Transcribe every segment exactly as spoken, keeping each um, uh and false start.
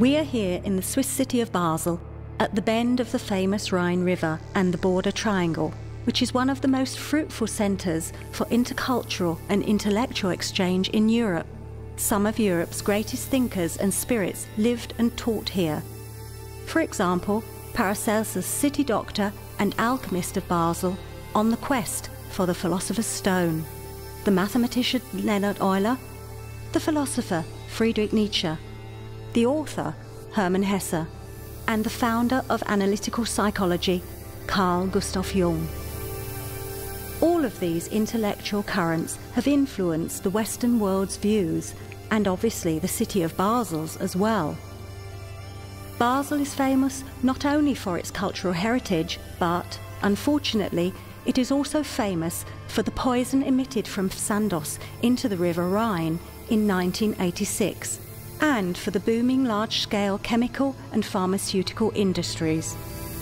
We are here in the Swiss city of Basel, at the bend of the famous Rhine River and the Border Triangle, which is one of the most fruitful centres for intercultural and intellectual exchange in Europe. Some of Europe's greatest thinkers and spirits lived and taught here. For example, Paracelsus, city doctor and alchemist of Basel, on the quest for the philosopher's stone, the mathematician Leonhard Euler, the philosopher Friedrich Nietzsche, the author Hermann Hesse, and the founder of analytical psychology, Carl Gustav Jung. All of these intellectual currents have influenced the Western world's views, and obviously the city of Basel's as well. Basel is famous not only for its cultural heritage, but, unfortunately, it is also famous for the poison emitted from Sandoz into the River Rhine in nineteen eighty-six, and for the booming large-scale chemical and pharmaceutical industries.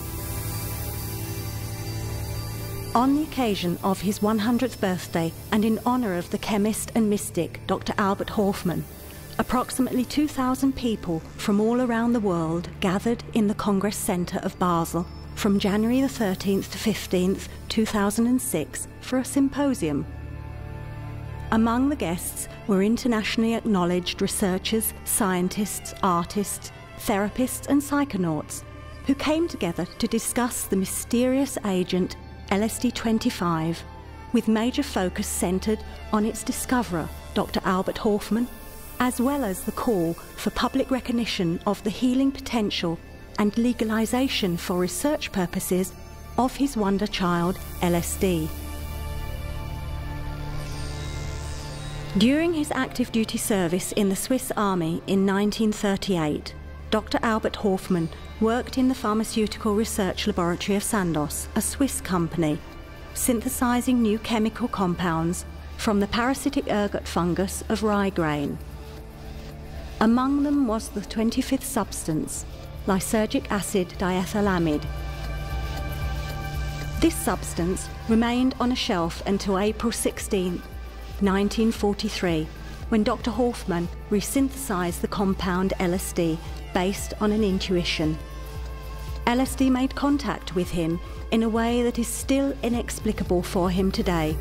On the occasion of his one hundredth birthday and in honour of the chemist and mystic Doctor Albert Hofmann, approximately two thousand people from all around the world gathered in the Congress Centre of Basel from January the thirteenth to fifteenth, two thousand six for a symposium. Among the guests were internationally acknowledged researchers, scientists, artists, therapists and psychonauts who came together to discuss the mysterious agent L S D twenty-five, with major focus centred on its discoverer, Doctor Albert Hofmann, as well as the call for public recognition of the healing potential and legalisation for research purposes of his wonder child, L S D. During his active duty service in the Swiss Army in nineteen thirty-eight, Doctor Albert Hofmann worked in the Pharmaceutical Research Laboratory of Sandoz, a Swiss company, synthesizing new chemical compounds from the parasitic ergot fungus of rye grain. Among them was the twenty-fifth substance, lysergic acid diethylamide. This substance remained on a shelf until April sixteenth, nineteen forty-three, when Doctor Hofmann resynthesized the compound L S D based on an intuition. L S D made contact with him in a way that is still inexplicable for him today.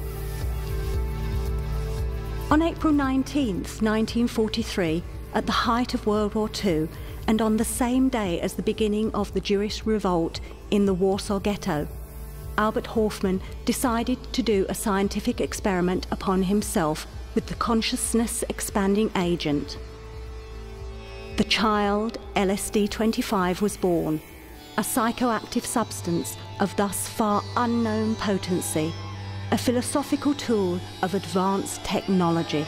On April nineteenth, nineteen forty-three, at the height of World War Two, and on the same day as the beginning of the Jewish revolt in the Warsaw Ghetto, Albert Hofmann decided to do a scientific experiment upon himself with the consciousness-expanding agent. The child, L S D twenty-five, was born, a psychoactive substance of thus far unknown potency, a philosophical tool of advanced technology.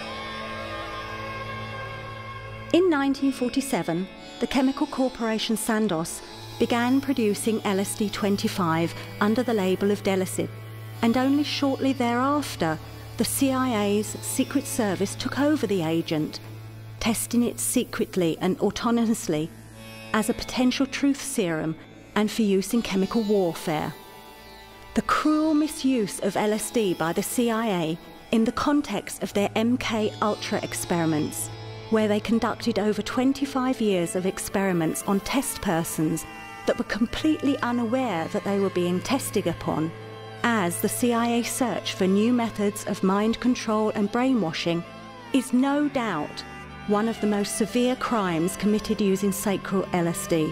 In nineteen forty-seven, the chemical corporation Sandoz began producing L S D twenty-five under the label of Delicid, and only shortly thereafter, the C I A's Secret Service took over the agent, testing it secretly and autonomously as a potential truth serum and for use in chemical warfare. The cruel misuse of L S D by the C I A in the context of their M K Ultra experiments, where they conducted over twenty-five years of experiments on test persons that were completely unaware that they were being tested upon, as the C I A search for new methods of mind control and brainwashing is no doubt one of the most severe crimes committed using sacral L S D.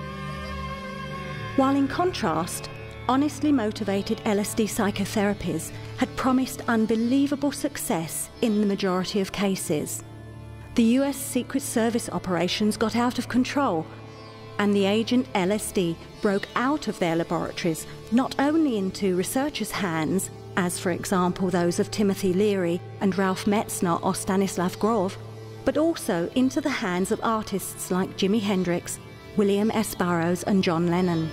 While in contrast, honestly motivated L S D psychotherapies had promised unbelievable success in the majority of cases. The U S Secret Service operations got out of control, and the agent L S D broke out of their laboratories not only into researchers' hands, as for example those of Timothy Leary and Ralph Metzner or Stanislav Grof, but also into the hands of artists like Jimi Hendrix, William S. Burroughs and John Lennon.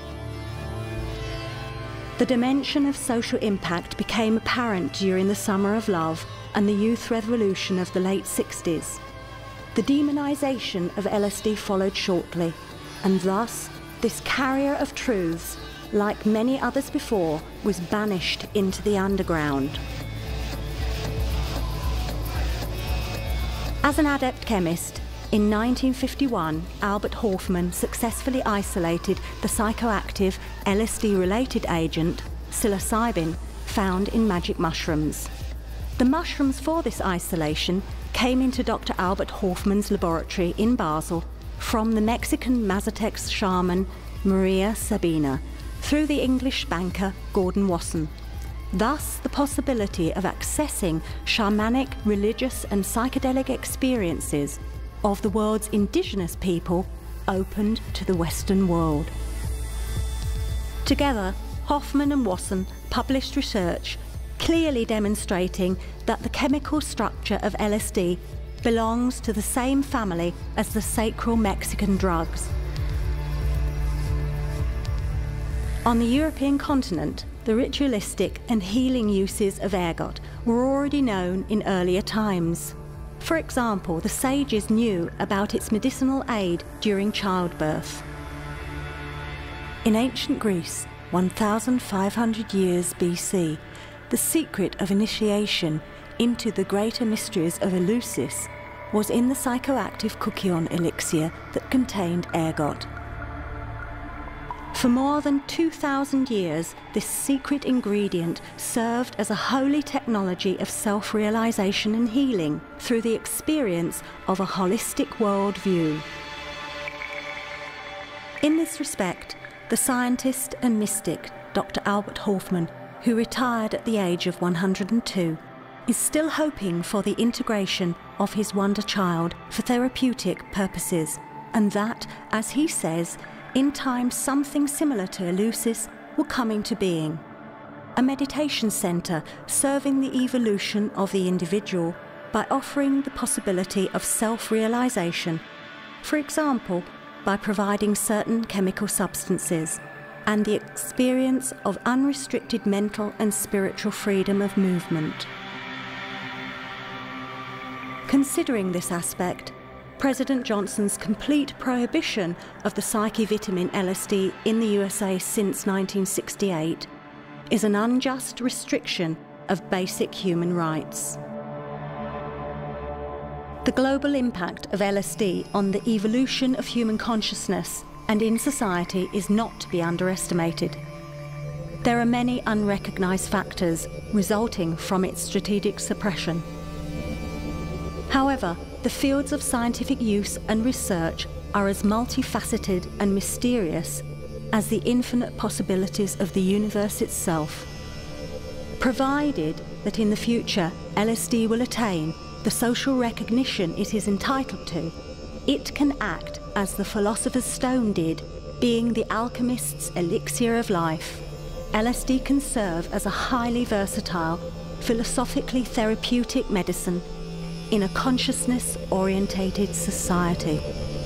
The dimension of social impact became apparent during the Summer of Love and the youth revolution of the late sixties. The demonisation of L S D followed shortly, and thus this carrier of truths, like many others before, was banished into the underground. As an adept chemist, In nineteen fifty-one, Albert Hofmann successfully isolated the psychoactive L S D-related agent, psilocybin, found in magic mushrooms. The mushrooms for this isolation came into Doctor Albert Hofmann's laboratory in Basel from the Mexican Mazatec shaman Maria Sabina through the English banker Gordon Wasson. Thus, the possibility of accessing shamanic, religious and psychedelic experiences of the world's indigenous people opened to the Western world. Together, Hofmann and Wasson published research clearly demonstrating that the chemical structure of L S D belongs to the same family as the sacral Mexican drugs. On the European continent, the ritualistic and healing uses of ergot were already known in earlier times. For example, the sages knew about its medicinal aid during childbirth. In ancient Greece, one thousand five hundred years B C, the secret of initiation into the greater mysteries of Eleusis was in the psychoactive Kukion elixir that contained ergot. For more than two thousand years, this secret ingredient served as a holy technology of self-realization and healing through the experience of a holistic worldview. In this respect, the scientist and mystic Doctor Albert Hofmann, who retired at the age of one hundred and two, is still hoping for the integration of his wonder child for therapeutic purposes, and that, as he says, in time something similar to Eleusis will come into being. A meditation centre serving the evolution of the individual by offering the possibility of self-realisation, for example, by providing certain chemical substances, and the experience of unrestricted mental and spiritual freedom of movement. Considering this aspect, President Johnson's complete prohibition of the psychivitamin L S D in the U S A since nineteen sixty-eight is an unjust restriction of basic human rights. The global impact of L S D on the evolution of human consciousness and in society is not to be underestimated. There are many unrecognised factors resulting from its strategic suppression. However, the fields of scientific use and research are as multifaceted and mysterious as the infinite possibilities of the universe itself. Provided that in the future L S D will attain the social recognition it is entitled to, it can act as the philosopher's stone did, being the alchemist's elixir of life. L S D can serve as a highly versatile, philosophically therapeutic medicine in a consciousness-orientated society.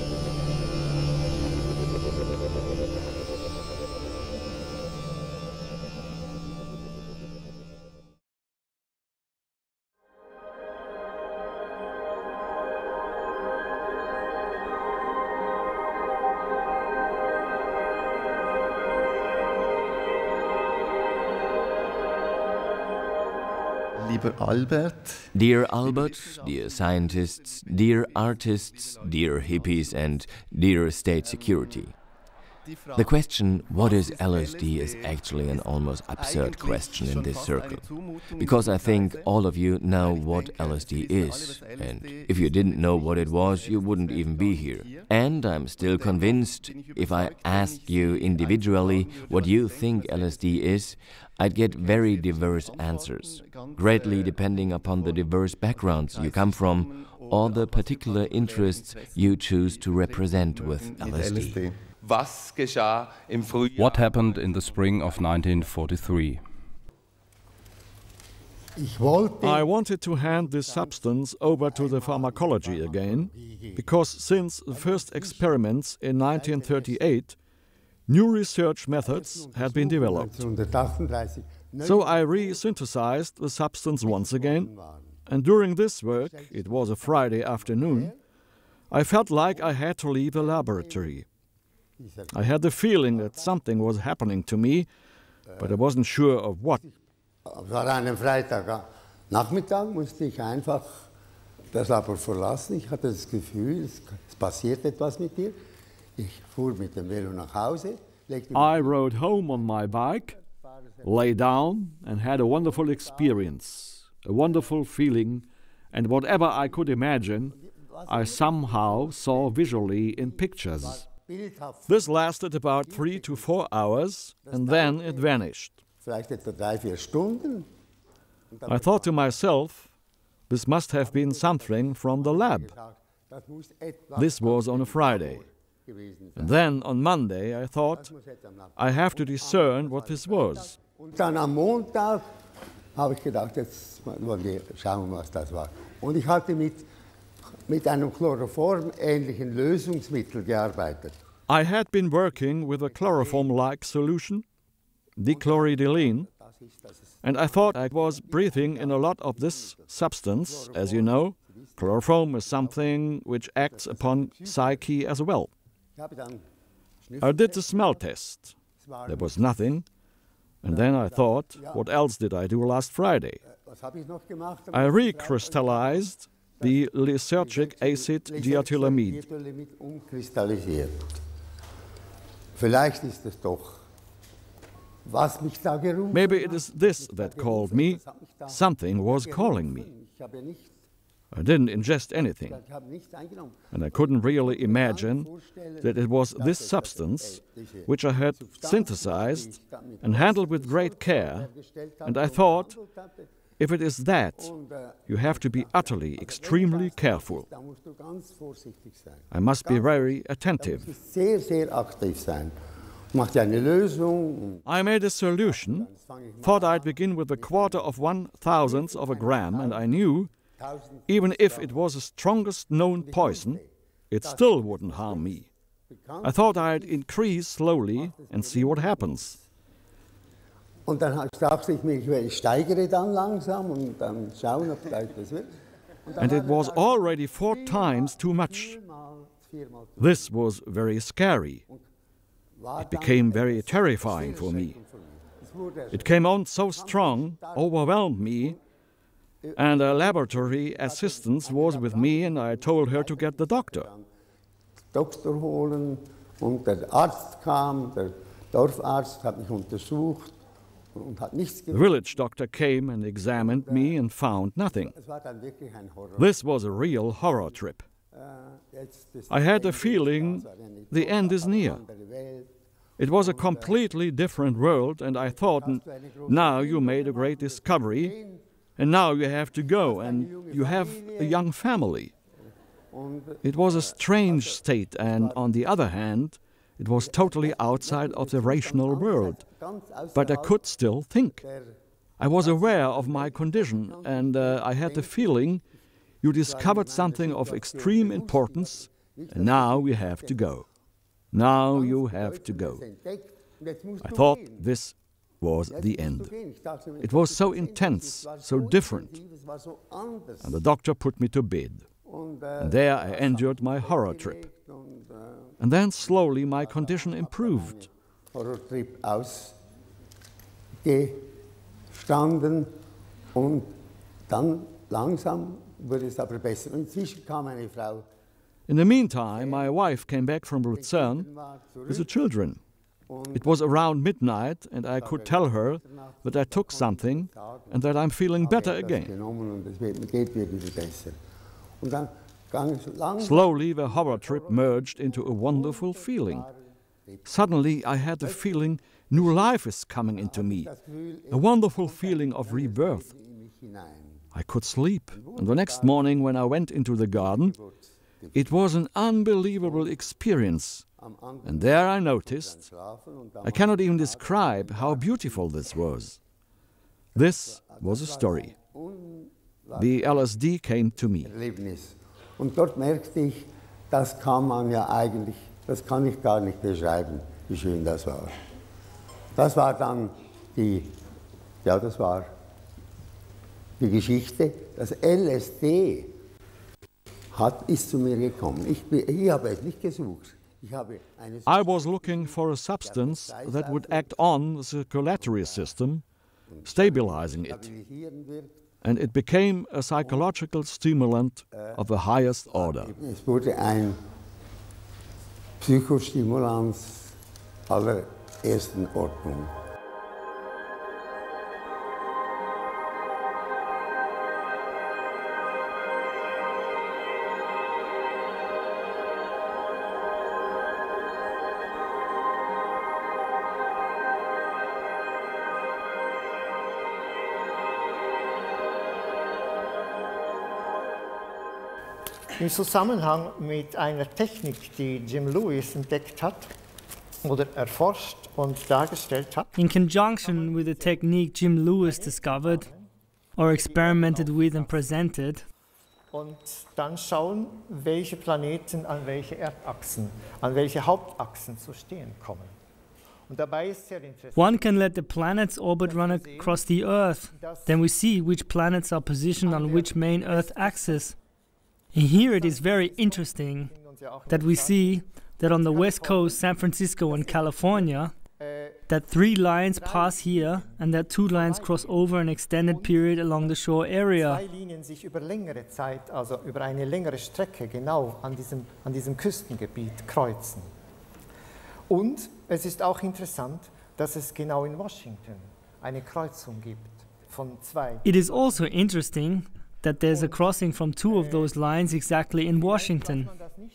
Albert. Dear Albert, dear scientists, dear artists, dear hippies and dear state security. The question, what is L S D, is actually an almost absurd question in this circle, because I think all of you know what L S D is, and if you didn't know what it was, you wouldn't even be here. And I'm still convinced, if I asked you individually what you think L S D is, I'd get very diverse answers, greatly depending upon the diverse backgrounds you come from or the particular interests you choose to represent with L S D. What happened in the spring of nineteen forty-three? I wanted to hand this substance over to the pharmacology again, because since the first experiments in nineteen thirty-eight, new research methods had been developed. So I re-synthesized the substance once again, and during this work, it was a Friday afternoon, I felt like I had to leave the laboratory. I had the feeling that something was happening to me, but I wasn't sure of what. Es war an einem Freitagnachmittag, musste ich einfach das Labor verlassen. Ich hatte das Gefühl, es, es passiert etwas mit dir. Ich fuhr mit dem Velo nach Hause. I rode home on my bike, lay down and had a wonderful experience, a wonderful feeling, and whatever I could imagine, I somehow saw visually in pictures. This lasted about three to four hours, and then it vanished. I thought to myself, this must have been something from the lab. This was on a Friday. And then on Monday I thought, I have to discern what this was. Und dann am Montag habe ich gedacht, jetzt wollen wir schauen, was das war. Und ich hatte mit, mit einem chloroform-ähnlichen Lösungsmittel gearbeitet. I had been working with a chloroform-like solution, dichloridylene, and I thought I was breathing in a lot of this substance. As you know, chloroform is something which acts upon psyche as well. I did the smell test. There was nothing. And then I thought, what else did I do last Friday? I recrystallized the lysergic acid diethylamide. Maybe it is this that called me. Something was calling me. I didn't ingest anything, and I couldn't really imagine that it was this substance which I had synthesized and handled with great care, and I thought, if it is that, you have to be utterly, extremely careful. I must be very attentive. I made a solution, thought I'd begin with a quarter of one thousandth of a gram, and I knew even if it was the strongest known poison, it still wouldn't harm me. I thought I'd increase slowly and see what happens. Und dann dachte ich mir, ich steigere dann langsam und dann schauen, ob gleich das wird. And it was already four times too much. This was very scary. It became very terrifying for me. It came on so strong, overwhelmed me, and a laboratory assistant was with me, and I told her to get the doctor. Doktor holen, und der Arzt kam, der Dorfarzt hat mich untersucht und hat nichts gefunden. The village doctor came and examined me and found nothing. This was a real horror trip. I had the feeling the end is near. It was a completely different world, and I thought, now you made a great discovery, and now you have to go, and you have a young family. It was a strange state, and on the other hand, it was totally outside of the rational world. But I could still think. I was aware of my condition, and uh, I had the feeling you discovered something of extreme importance, and now you have to go. Now you have to go. I thought this was the end. It was so intense, so different. And the doctor put me to bed. And there I endured my horror trip. And then slowly my condition improved. Horror trip ausgestanden und dann langsam wurde es aber besser. Inzwischen kam eine Frau. In the meantime, my wife came back from Luzern with the children. It was around midnight, and I could tell her that I took something and that I'm feeling better again. Slowly, the horror trip merged into a wonderful feeling. Suddenly, I had the feeling new life is coming into me, a wonderful feeling of rebirth. I could sleep, and the next morning when I went into the garden, it was an unbelievable experience. And there I noticed, I cannot even describe how beautiful this was. This was a story. The L S D came to me. Und dort merkte ich, das kann man ja eigentlich, das kann ich gar nicht beschreiben, wie schön das war. Das war dann die, ja, das war die Geschichte. Das L S D hat, ist zu mir gekommen. Ich, ich habe es nicht gesucht. I was looking for a substance that would act on the circulatory system, stabilizing it. and it became a psychological stimulant of the highest order. Es wurde ein Psychostimulans allerersten Ordnung. Im Zusammenhang mit einer Technik, die Jim Lewis entdeckt hat oder erforscht und dargestellt hat. In conjunction with the technique Jim Lewis discovered or experimented with and presented. Und dann schauen, welche Planeten an welche Erdachsen, an welche Hauptachsen zu stehen kommen. Und dabei ist sehr interessant. One can let the planets orbit run across the Earth. Then we see which planets are positioned on which main Earth axis. And here it is very interesting that we see that on the west coast, San Francisco and California, that three lines pass here and that two lines cross over an extended period along the shore area. Zwei Linien sich über längere Zeit, also über eine längere Strecke genau an diesem, an diesem Küstengebiet kreuzen. Und es ist auch interessant, dass es genau in Washington eine Kreuzung gibt von zwei. It is also interesting that there's a crossing from two of those lines exactly in Washington.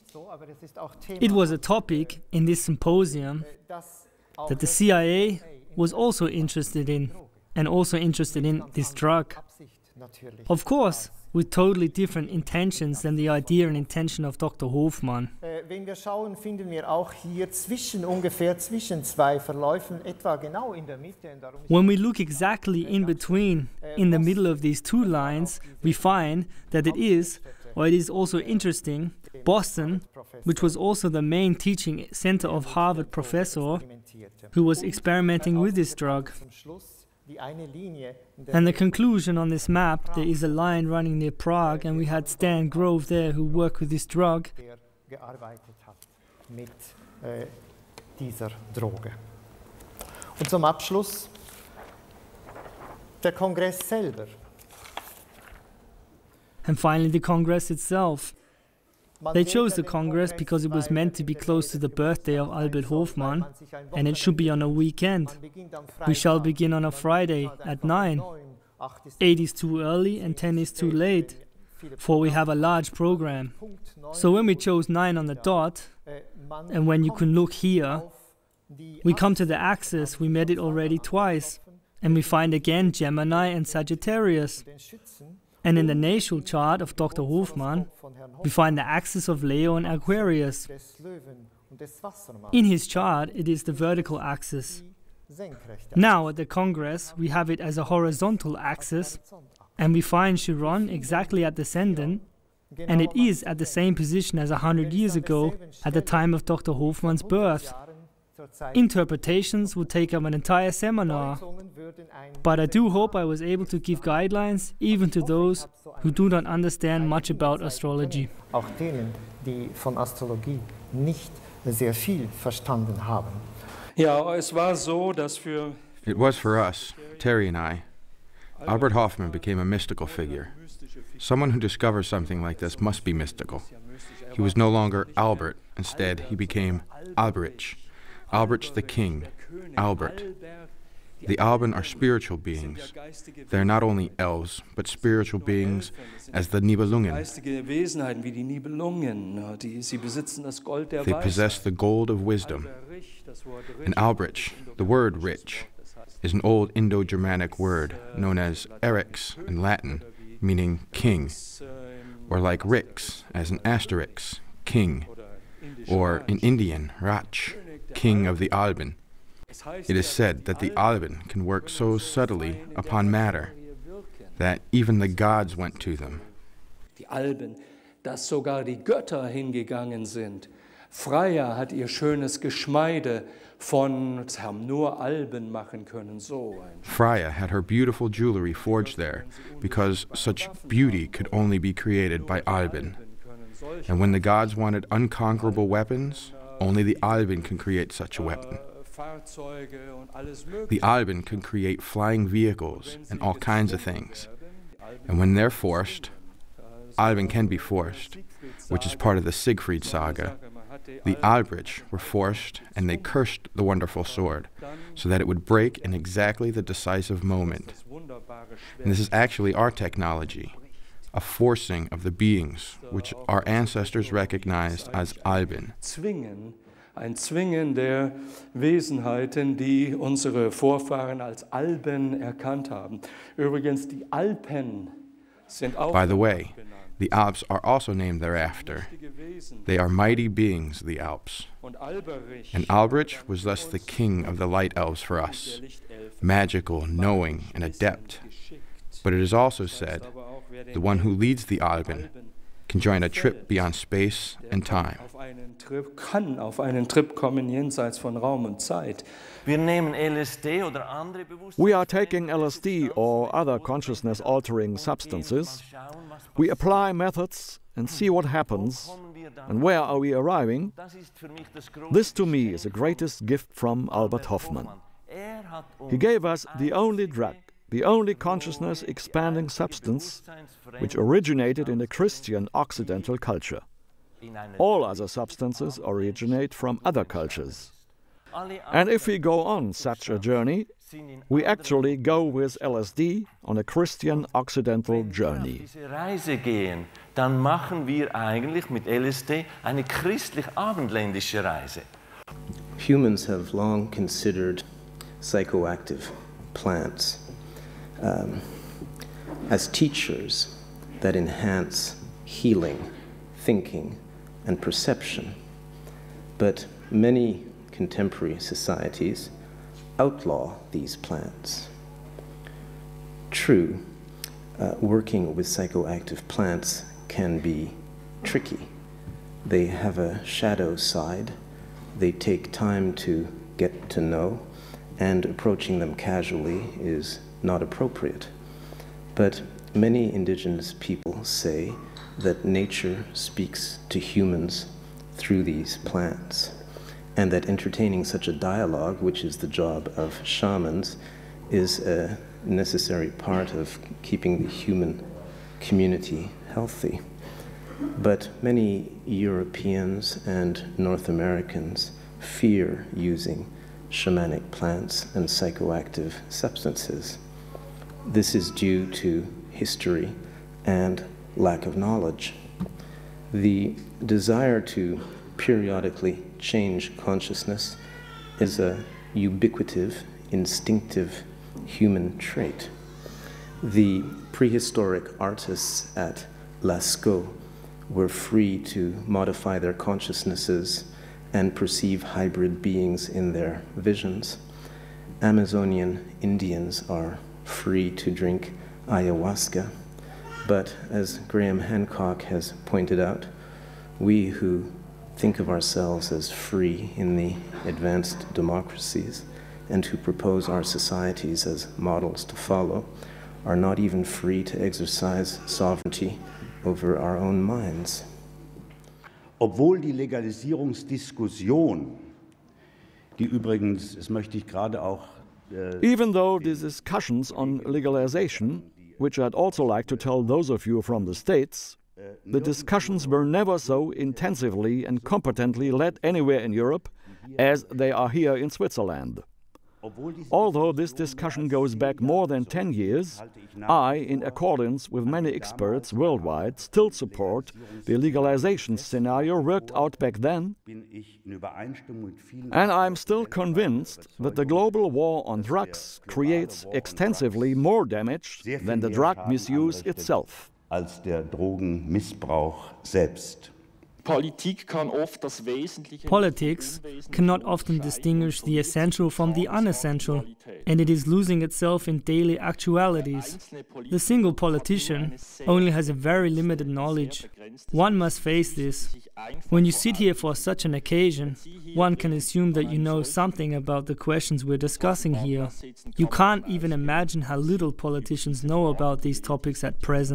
It was a topic in this symposium that the C I A was also interested in, and also interested in this drug. Of course, with totally different intentions than the idea and intention of Doctor Hofmann. Wenn wir schauen, finden wir auch hier zwischen, ungefähr zwischen zwei Verläufen, etwa genau in der Mitte. When we look exactly in between, in the middle of these two lines, we find that it is, or it is also interesting, Boston, which was also the main teaching center of Harvard professor, who was experimenting with this drug. And the conclusion on this map, there is a line running near Prague, and we had Stan Grove there who worked with this drug. Mit äh, dieser Droge. Und zum Abschluss der Kongress selber. And finally the Congress itself. They chose the Congress because it was meant to be close to the birthday of Albert Hofmann, and it should be on a weekend. We shall begin on a Friday at nine. eight is too early and ten is too late, for we have a large program. So when we chose nine on the dot, and when you can look here, we come to the axis, we met it already twice, and we find again Gemini and Sagittarius. And in the natal chart of Doctor Hofmann, we find the axis of Leo and Aquarius. In his chart, it is the vertical axis. Now at the Congress, we have it as a horizontal axis, and we find Chiron exactly at the ascendant, and it is at the same position as a hundred years ago, at the time of Doctor Hofmann's birth. Interpretations would take up an entire seminar, but I do hope I was able to give guidelines even to those who do not understand much about astrology. Auch denen, die von Astrologie nicht sehr viel verstanden haben. Ja, es war so, dass für It was for us, Terry and I. Albert Hofmann became a mystical figure. Someone who discovers something like this must be mystical. He was no longer Albert, instead he became Albrecht. Albrecht the king, Albert. The Alban are spiritual beings. They're not only elves, but spiritual beings as the Nibelungen. They possess the gold of wisdom. And Albrecht, the word rich, is an old Indo-Germanic word known as Erex in Latin, meaning king, or like Rix as an asterisk, king, or in Indian, Rach, king of the Alban. It is said that the Alban can work so subtly upon matter that even the gods went to them. Die Alben, dass sogar die Götter hingegangen sind. Freya hat ihr schönes Geschmeide von, das haben nur Alben machen können, so. Freya had her beautiful jewelry forged there because such beauty could only be created by Alban. And when the gods wanted unconquerable weapons, only the Alban can create such a weapon. The Alban can create flying vehicles and all kinds of things. And when they're forced, Alben can be forced, which is part of the Siegfried saga. The Albrecht were forced, and they cursed the wonderful sword, so that it would break in exactly the decisive moment. And this is actually our technology, a forcing of the beings, which our ancestors recognized as Alben. Zwingen, ein Zwingen der Wesenheiten, die unsere Vorfahren als Alben erkannt haben. Übrigens, die Alpen sind auch. By the way, the Alps are also named thereafter. They are mighty beings, the Alps. And Albrecht was thus the king of the light elves for us, magical, knowing, and adept. But it is also said, the one who leads the Alben can join a trip beyond space and time. Kann auf einen Trip kommen jenseits von Raum und Zeit. We are taking L S D or other consciousness-altering substances. We apply methods and see what happens, and where are we arriving? This to me is the greatest gift from Albert Hofmann. He gave us the only drug, the only consciousness-expanding substance which originated in the Christian Occidental culture. All other substances originate from other cultures. And if we go on such a journey, we actually go with L S D on a Christian Occidental journey. Reise gehen, dann machen wir eigentlich mit L S D eine christlich-abendländische Reise. Humans have long considered psychoactive plants um, as teachers that enhance healing, thinking, and perception. But many contemporary societies outlaw these plants. True, uh, working with psychoactive plants can be tricky. They have a shadow side. They take time to get to know, and approaching them casually is not appropriate. But many indigenous people say that nature speaks to humans through these plants, and that entertaining such a dialogue, which is the job of shamans, is a necessary part of keeping the human community healthy. But many Europeans and North Americans fear using shamanic plants and psychoactive substances. This is due to history and lack of knowledge. The desire to periodically change consciousness is a ubiquitive, instinctive human trait. The prehistoric artists at Lascaux were free to modify their consciousnesses and perceive hybrid beings in their visions. Amazonian Indians are free to drink ayahuasca, but as Graham Hancock has pointed out, we who think of ourselves as free in the advanced democracies and who propose our societies as models to follow are not even free to exercise sovereignty over our own minds. Obwohl die Legalisierungsdiskussion, die übrigens, das möchte ich gerade auch Even though the discussions on legalization, which I'd also like to tell those of you from the States, the discussions were never so intensively and competently led anywhere in Europe as they are here in Switzerland. Although this discussion goes back more than ten years, I, in accordance with many experts worldwide, still support the legalization scenario worked out back then, and I'm still convinced that the global war on drugs creates extensively more damage than the drug misuse itself. Als der Drogenmissbrauch selbst. Politics cannot often distinguish the essential from the unessential, and it is losing itself in daily actualities. The single politician only has a very limited knowledge. One must face this. When you sit here for such an occasion, one can assume that you know something about the questions we're discussing here. You can't even imagine how little politicians know about these topics at present.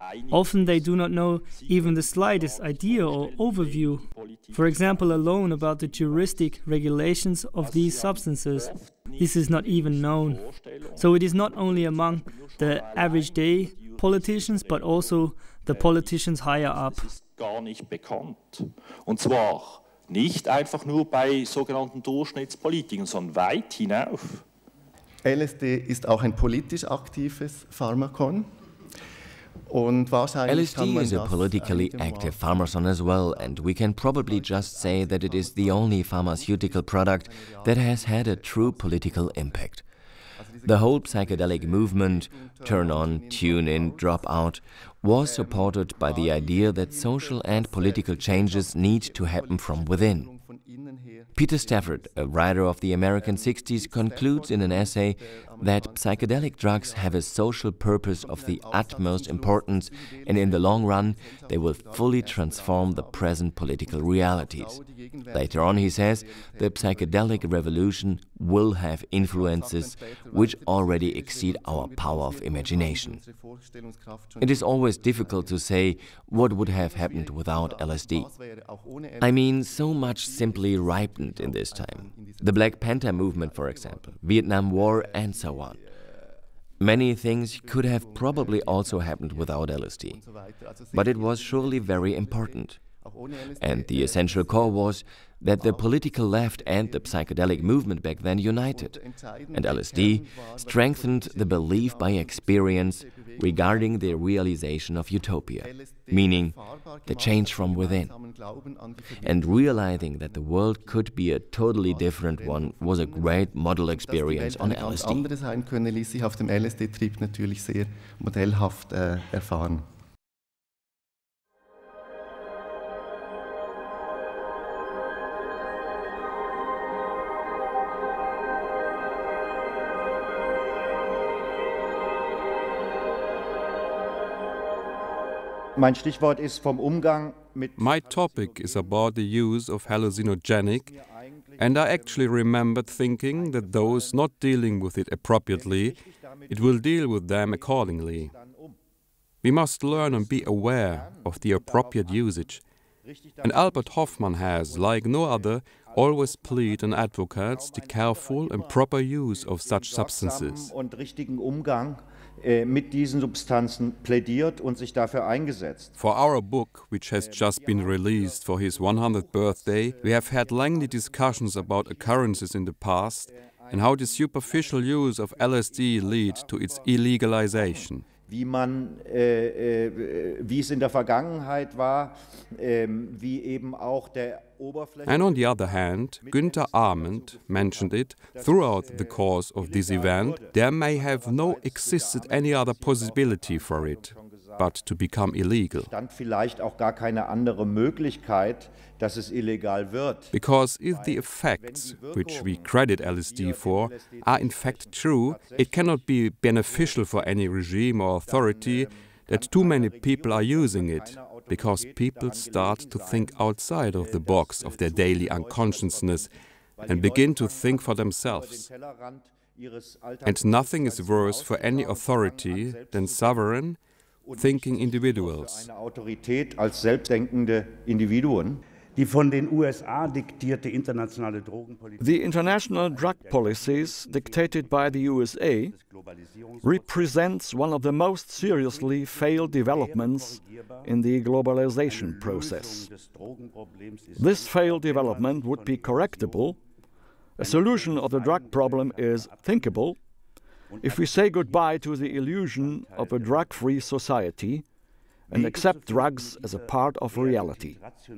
Often they do not know even the slightest idea or overview, for example alone about the juristic regulations of these substances. This is not even known. So it is not only among the average day politicians, but also the politicians higher up. Gar nicht bekannt. Und zwar nicht einfach nur bei sogenannten Durchschnittspolitikern, sondern weit hinauf. L S D ist auch ein politisch aktives Pharmakon. Und L S D is a politically active pharmason as well, and we can probably just say that it is the only pharmaceutical product that has had a true political impact. The whole psychedelic movement, turn on, tune in, drop out, was supported by the idea that social and political changes need to happen from within. Peter Stafford, a writer of the American sixties, concludes in an essay that psychedelic drugs have a social purpose of the utmost importance, and in the long run they will fully transform the present political realities. Later on, he says, the psychedelic revolution will have influences which already exceed our power of imagination. It is always difficult to say what would have happened without L S D. I mean, so much simply ripened in this time. The Black Panther movement, for example, Vietnam War, and so on. Many things could have probably also happened without L S D, but it was surely very important. And the essential core was that the political left and the psychedelic movement back then united, and L S D strengthened the belief by experience regarding the realization of utopia, meaning the change from within. And realizing that the world could be a totally different one was a great model experience on L S D. Andere sein können, ließ sich auf dem L S D-Trip natürlich sehr modellhaft äh, erfahren. Mein Stichwort ist vom Umgang mit. My topic is about the use of hallucinogenic, and I actually remembered thinking that those not dealing with it appropriately, it will deal with them accordingly. We must learn and be aware of the appropriate usage. And Albert Hofmann has, like no other, always pleaded and advocates the careful and proper use of such substances. Und richtigen Umgang mit diesen Substanzen plädiert und sich dafür eingesetzt. For our book, which has just been released for his one hundredth birthday, we have had lengthy discussions about occurrences in the past and how the superficial use of L S D led to its illegalization. Wie man, äh, äh, wie es in der Vergangenheit war, äh, wie eben auch der Oberfläche. And on the other hand, Günther Arment mentioned it throughout the course of this event. There may have no existed any other possibility for it, but to become illegal. Stand vielleicht auch gar keine andere Möglichkeit, dass es illegal wird. Because if the effects, which we credit L S D for, are in fact true, it cannot be beneficial for any regime or authority that too many people are using it, because people start to think outside of the box of their daily unconsciousness and begin to think for themselves. And nothing is worse for any authority than sovereign, thinking individuals. Eine Autorität als selbstdenkende Individuen. Die von den U S A diktierte internationale Drogenpolitik. The international drug policies dictated by the U S A represents one of the most seriously failed developments in the globalization process. This failed development would be correctable. A solution of the drug problem is thinkable if we say goodbye to the illusion of a drug-free society and accept drugs as a part of reality.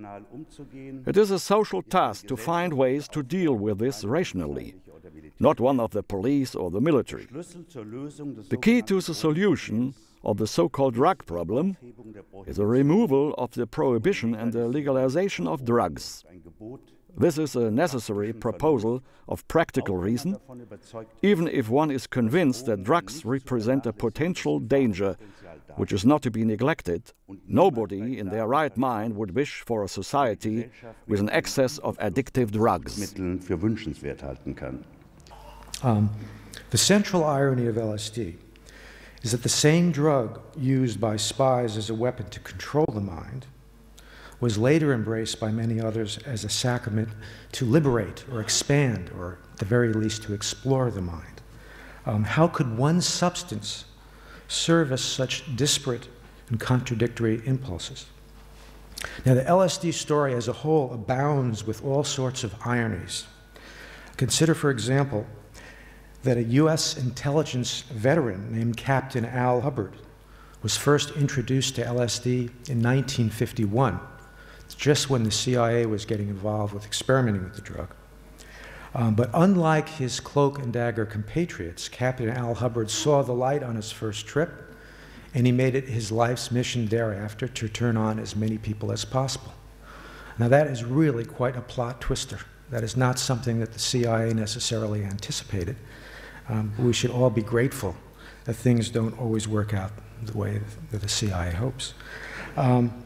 It is a social task to find ways to deal with this rationally, not one of the police or the military. The key to the solution of the so-called drug problem is the removal of the prohibition and the legalization of drugs. This is a necessary proposal of practical reason, even if one is convinced that drugs represent a potential danger which is not to be neglected. Nobody in their right mind would wish for a society with an excess of addictive drugs. Um, the central irony of L S D is that the same drug used by spies as a weapon to control the mind was later embraced by many others as a sacrament to liberate or expand, or at the very least to explore the mind. Um, how could one substance service such disparate and contradictory impulses? Now, the L S D story as a whole abounds with all sorts of ironies. Consider, for example, that a U S intelligence veteran named Captain Al Hubbard was first introduced to L S D in nineteen fifty-one, just when the C I A was getting involved with experimenting with the drug. Um, but unlike his cloak and dagger compatriots, Captain Al Hubbard saw the light on his first trip, and he made it his life's mission thereafter to turn on as many people as possible. Now that is really quite a plot twister. That is not something that the C I A necessarily anticipated. Um, we should all be grateful that things don't always work out the way that the C I A hopes. Um,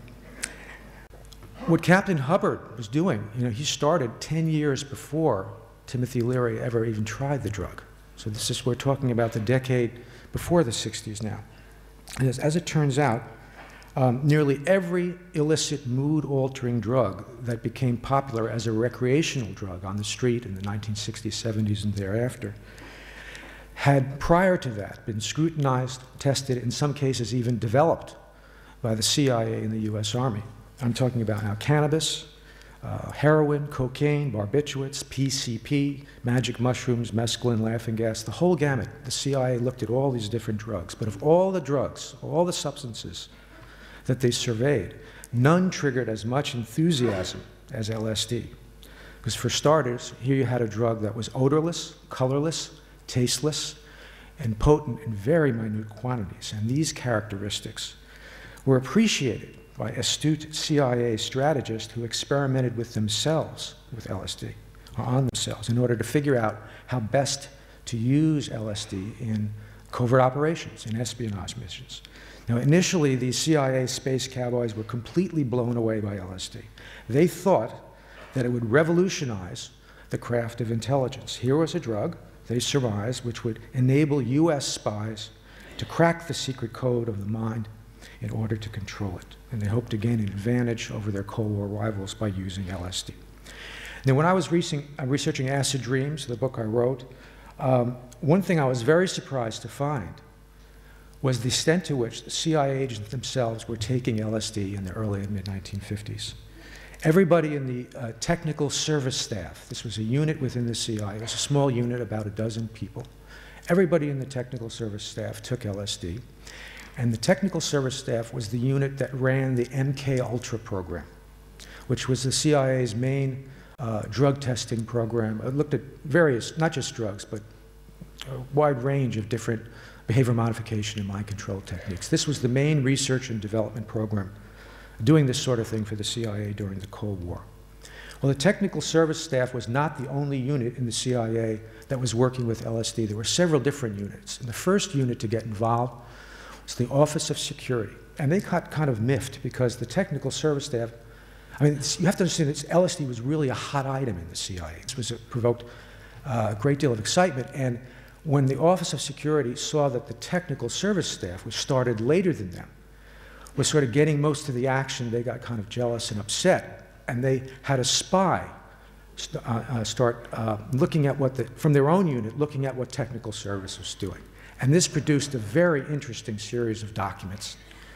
what Captain Hubbard was doing, you know, he started ten years before Timothy Leary ever even tried the drug. So this is, we're talking about the decade before the sixties now. And as, as it turns out, um, nearly every illicit mood-altering drug that became popular as a recreational drug on the street in the nineteen sixties, seventies, and thereafter had prior to that been scrutinized, tested, in some cases even developed by the C I A and the U S Army. I'm talking about now cannabis, uh, heroin, cocaine, barbiturates, P C P, magic mushrooms, mescaline, laughing gas, the whole gamut. The C I A looked at all these different drugs. But of all the drugs, all the substances that they surveyed, none triggered as much enthusiasm as L S D. Because for starters, here you had a drug that was odorless, colorless, tasteless, and potent in very minute quantities. And these characteristics were appreciated by astute C I A strategists who experimented with themselves with L S D, or on themselves, in order to figure out how best to use L S D in covert operations, in espionage missions. Now, initially, these C I A space cowboys were completely blown away by L S D. They thought that it would revolutionize the craft of intelligence. Here was a drug, they surmised, which would enable U S spies to crack the secret code of the mind in order to control it. And they hoped to gain an advantage over their Cold War rivals by using L S D. Now, when I was researching Acid Dreams, the book I wrote, um, one thing I was very surprised to find was the extent to which the C I A agents themselves were taking L S D in the early and mid nineteen fifties. Everybody in the uh, technical service staff, this was a unit within the C I A, it was a small unit, about a dozen people. Everybody in the technical service staff took L S D, and the technical service staff was the unit that ran the M K Ultra program, which was the C I A's main uh, drug testing program. It looked at various, not just drugs, but a wide range of different behavior modification and mind control techniques. This was the main research and development program doing this sort of thing for the C I A during the Cold War. Well, the technical service staff was not the only unit in the C I A that was working with L S D. There were several different units. And the first unit to get involved was the Office of Security. And they got kind of miffed because the technical service staff, I mean, you have to understand that L S D was really a hot item in the C I A. This was, it provoked uh, a great deal of excitement. And when the Office of Security saw that the technical service staff, which started later than them, was sort of getting most of the action, they got kind of jealous and upset. And they had a spy st uh, uh, start uh, looking at what, the, from their own unit, looking at what technical service was doing. And this produced a very interesting series of documents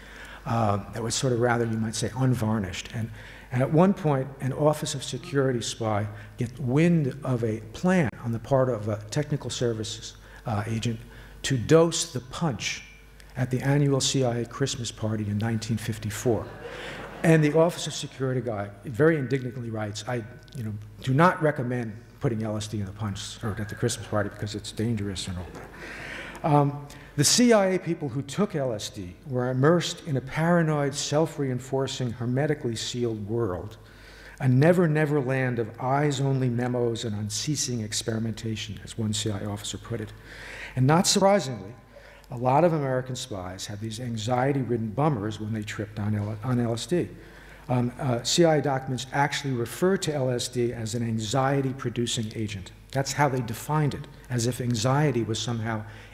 uh, that was sort of rather, you might say, unvarnished. And, and at one point, an Office of Security spy gets wind of a plan on the part of a technical services uh, agent to dose the punch at the annual C I A Christmas party in nineteen fifty-four. And the Office of Security guy very indignantly writes, I you know, do not recommend putting L S D in the punch or at the Christmas party because it's dangerous and all that. Um, the C I A people who took L S D were immersed in a paranoid, self-reinforcing, hermetically sealed world, a never, never land of eyes-only memos and unceasing experimentation, as one C I A officer put it. And not surprisingly, a lot of American spies had these anxiety-ridden bummers when they tripped on, L on L S D. Um, uh, C I A documents actually refer to L S D as an anxiety-producing agent. That's how they defined it, as if anxiety was somehow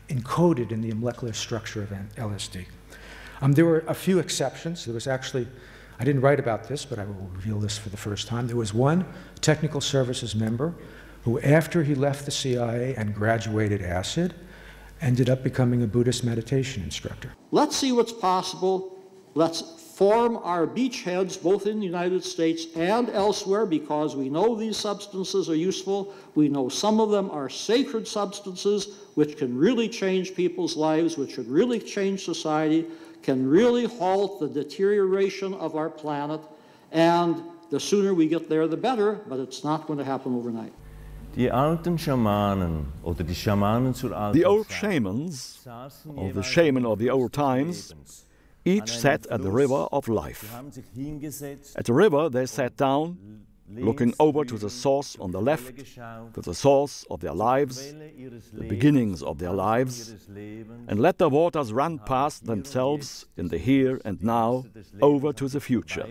encoded in the molecular structure of L S D. Um, there were a few exceptions. There was actually, I didn't write about this, but I will reveal this for the first time. There was one technical services member who, after he left the C I A and graduated acid, ended up becoming a Buddhist meditation instructor. Let's see what's possible. Let's form our beachheads both in the United States and elsewhere, because we know these substances are useful. We know some of them are sacred substances which can really change people's lives, which can really change society, can really halt the deterioration of our planet, and the sooner we get there, the better, but it's not going to happen overnight. Die alten Schamanen oder die Schamanen zur alten The old shamans, or the shaman of the old times, each sat at the river of life. At the river they sat down, looking over to the source on the left, to the source of their lives, the beginnings of their lives, and let the waters run past themselves in the here and now over to the future.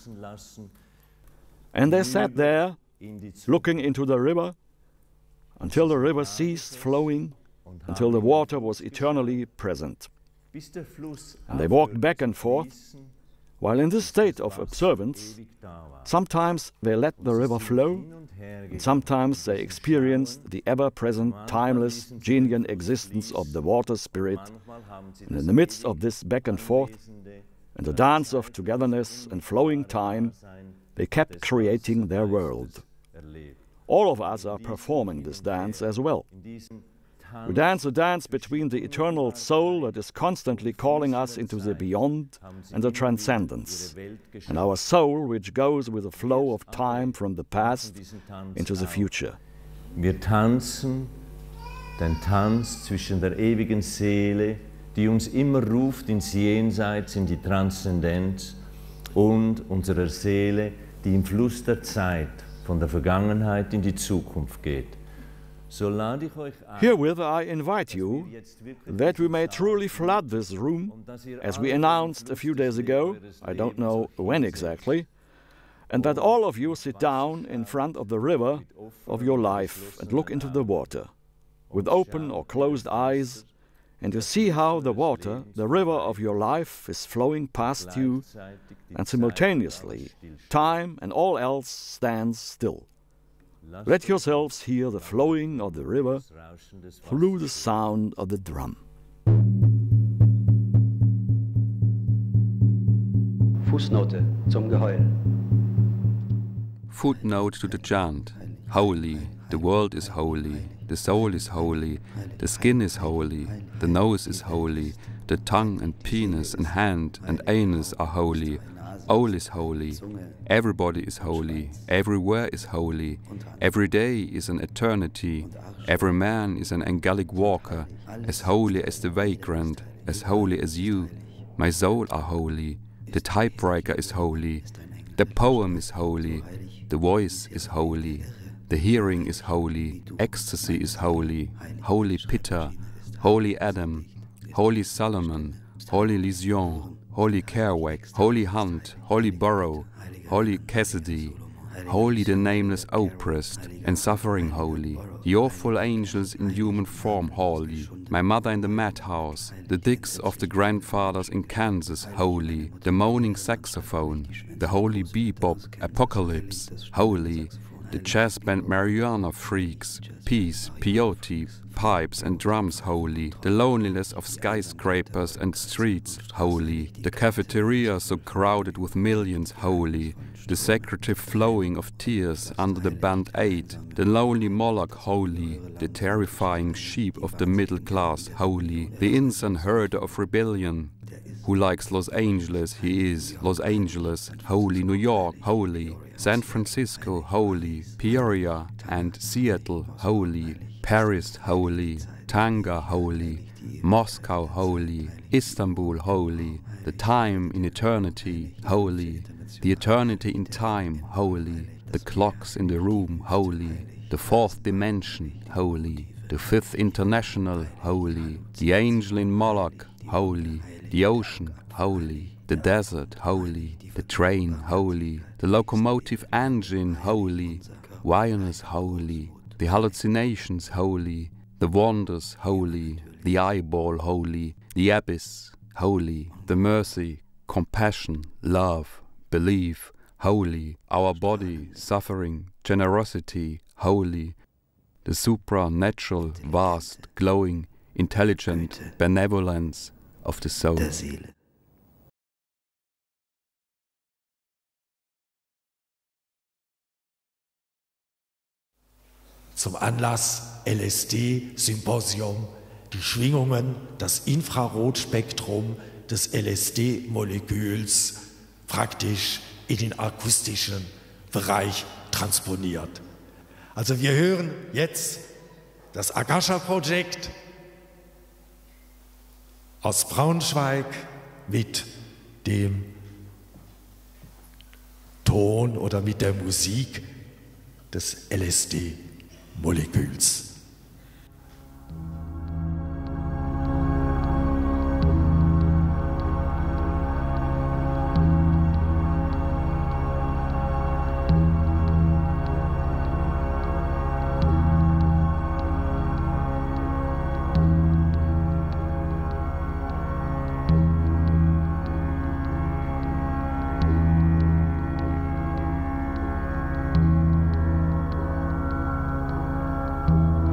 And they sat there, looking into the river, until the river ceased flowing, until the water was eternally present. And they walked back and forth, while in this state of observance, sometimes they let the river flow, and sometimes they experienced the ever-present, timeless, genuine existence of the water spirit, and in the midst of this back and forth, in the dance of togetherness and flowing time, they kept creating their world. All of us are performing this dance as well. We dance a dance between the eternal soul that is constantly calling us into the beyond and the transcendence, and our soul which goes with the flow of time from the past into the future. Wir tanzen den Tanz zwischen der ewigen Seele, die uns immer ruft ins Jenseits, in die Transzendenz, und unserer Seele, die im Fluss der Zeit von der Vergangenheit in die Zukunft geht. Herewith I invite you that we may truly flood this room, as we announced a few days ago, I don't know when exactly, and that all of you sit down in front of the river of your life and look into the water, with open or closed eyes, and you see how the water, the river of your life, is flowing past you, and simultaneously time and all else stands still. Let yourselves hear the flowing of the river through the sound of the drum. Fußnote zum Geheul. Footnote to the chant. Holy, the world is holy, the soul is holy, the skin is holy, the nose is holy, the tongue and penis and hand and anus are holy. All is holy, everybody is holy, everywhere is holy, every day is an eternity, every man is an angelic walker, as holy as the vagrant, as holy as you. My soul are holy, the typewriter is holy, the poem is holy, the voice is holy, the hearing is holy, ecstasy is holy, holy Pitta, holy Adam, holy Solomon, holy Lysion, holy Kerouac, holy Hunt, holy Burrow, holy Cassidy, holy the nameless oppressed and suffering holy, the awful angels in human form holy, my mother in the madhouse, the dicks of the grandfathers in Kansas holy, the moaning saxophone, the holy bebop apocalypse holy, the jazz band marijuana freaks, peace, peyote, pipes and drums holy, the loneliness of skyscrapers and streets holy, the cafeteria so crowded with millions holy, the secretive flowing of tears under the band-aid, the lonely Moloch holy, the terrifying sheep of the middle class holy, the insane herder of rebellion, who likes Los Angeles, he is Los Angeles, holy New York, holy, San Francisco, holy, Peoria and Seattle, holy, Paris, holy, Tanga, holy, Moscow, holy, Istanbul, holy, the time in eternity, holy, the eternity in time, holy, the clocks in the room, holy, the fourth dimension, holy, the fifth international, holy, the angel in Moloch, holy, the ocean, holy, the desert, holy, the train, holy, the locomotive engine, holy, Vienna's holy, the hallucinations, holy, The wonders holy, the eyeball holy, the abyss holy, the mercy, compassion, love, belief holy, our body, suffering, generosity holy, the supernatural, vast, glowing, intelligent benevolence of the soul. Zum Anlass L S D-Symposium, die Schwingungen, das Infrarotspektrum des L S D-Moleküls praktisch in den akustischen Bereich transponiert. Also wir hören jetzt das Akasha Project aus Braunschweig mit dem Ton oder mit der Musik des L S D-Moleküls. Thank you.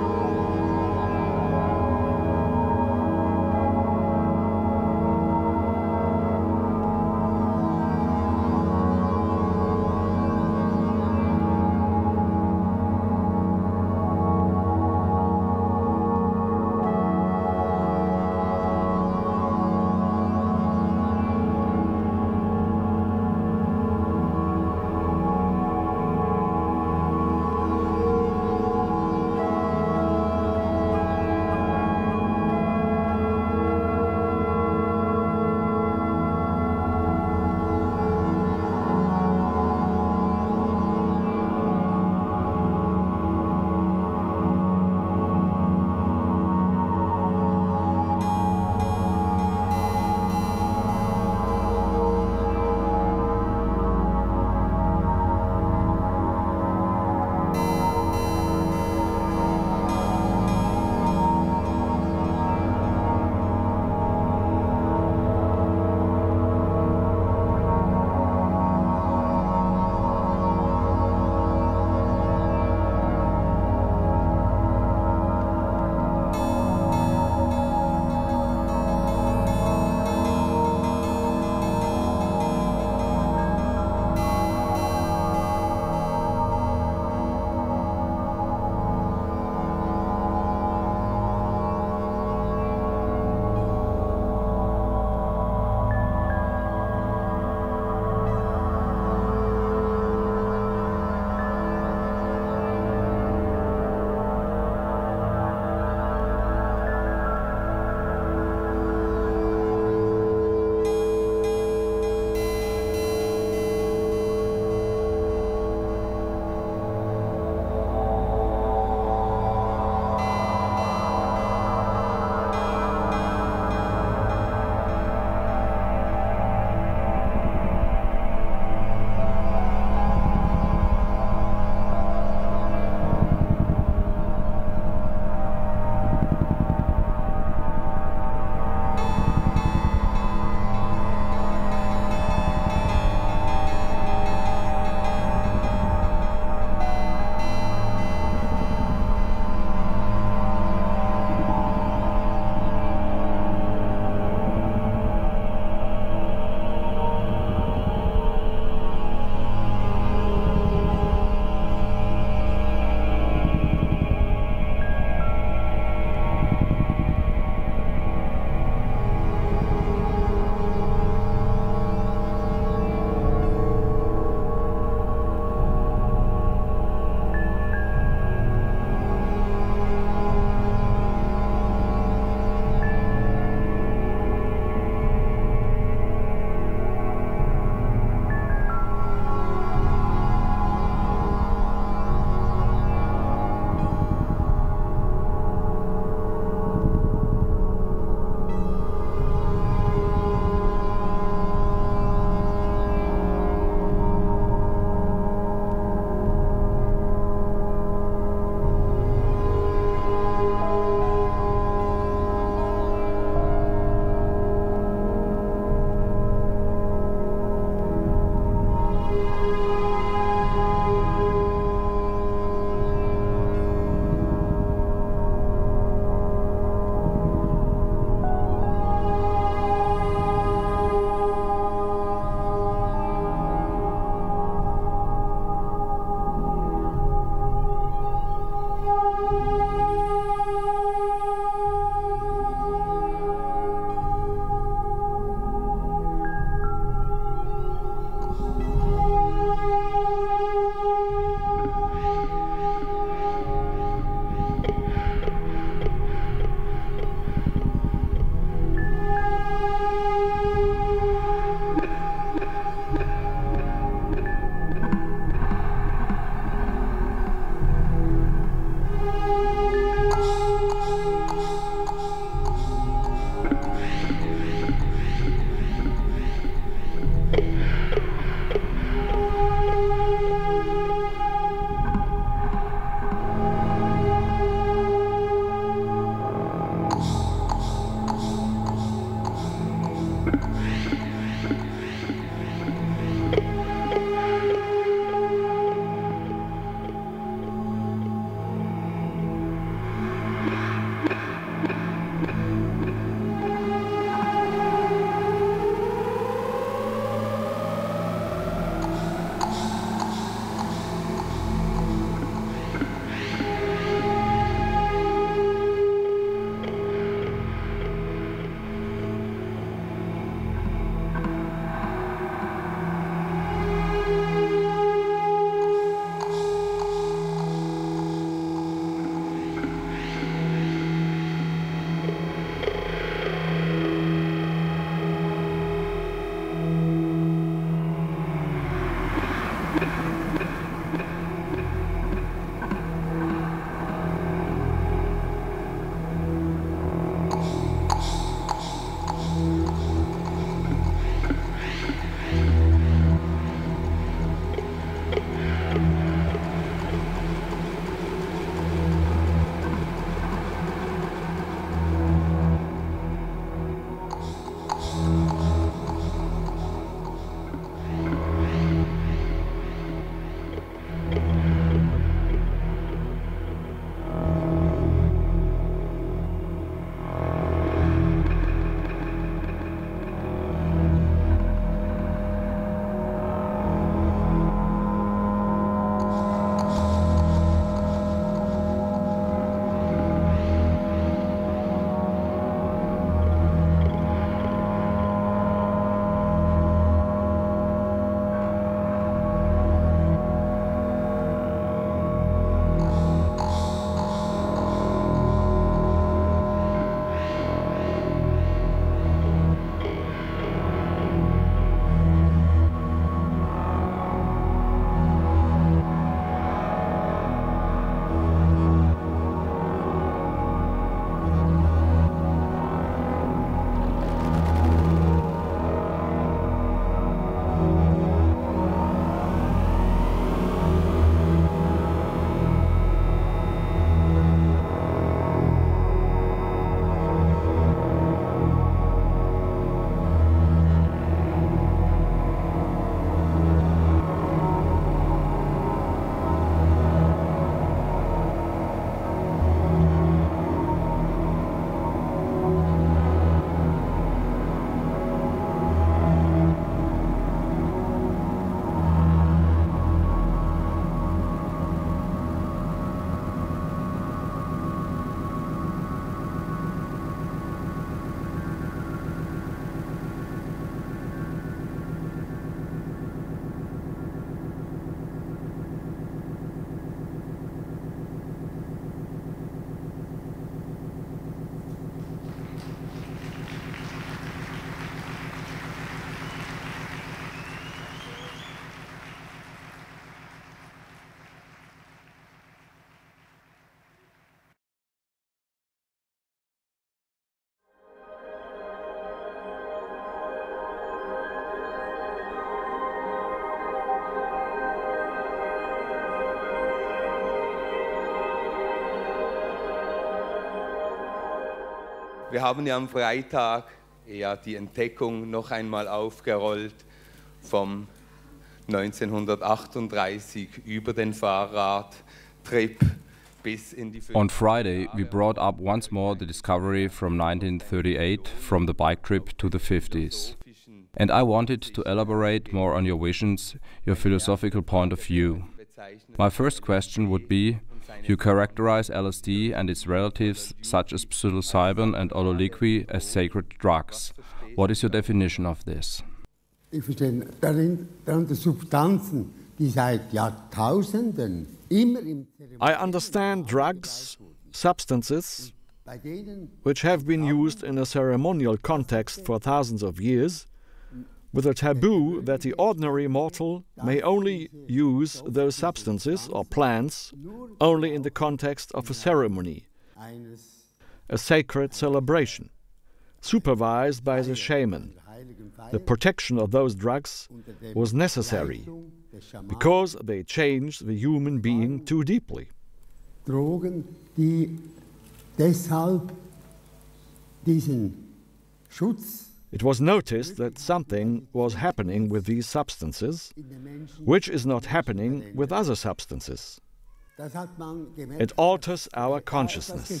Wir haben ja am Freitag ja die Entdeckung noch einmal aufgerollt vom neunzehnhundertachtunddreißig über den Fahrradtrip bis in die On Friday, we brought up once more the discovery from nineteen thirty-eight from the bike trip to the fifties. And I wanted to elaborate more on your visions, your philosophical point of view. My first question would be, you characterize L S D and its relatives such as psilocybin and ololiqui as sacred drugs. What is your definition of this? Ich verstehe darin, darunter Substanzen, die seit Jahrtausenden immer im I understand drugs, substances, which have been used in a ceremonial context for thousands of years, with a taboo that the ordinary mortal may only use those substances or plants only in the context of a ceremony, a sacred celebration, supervised by the shaman. The protection of those drugs was necessary because they changed the human being too deeply. Drogen, die deshalb diesen Schutz It was noticed that something was happening with these substances, which is not happening with other substances. It alters our consciousness.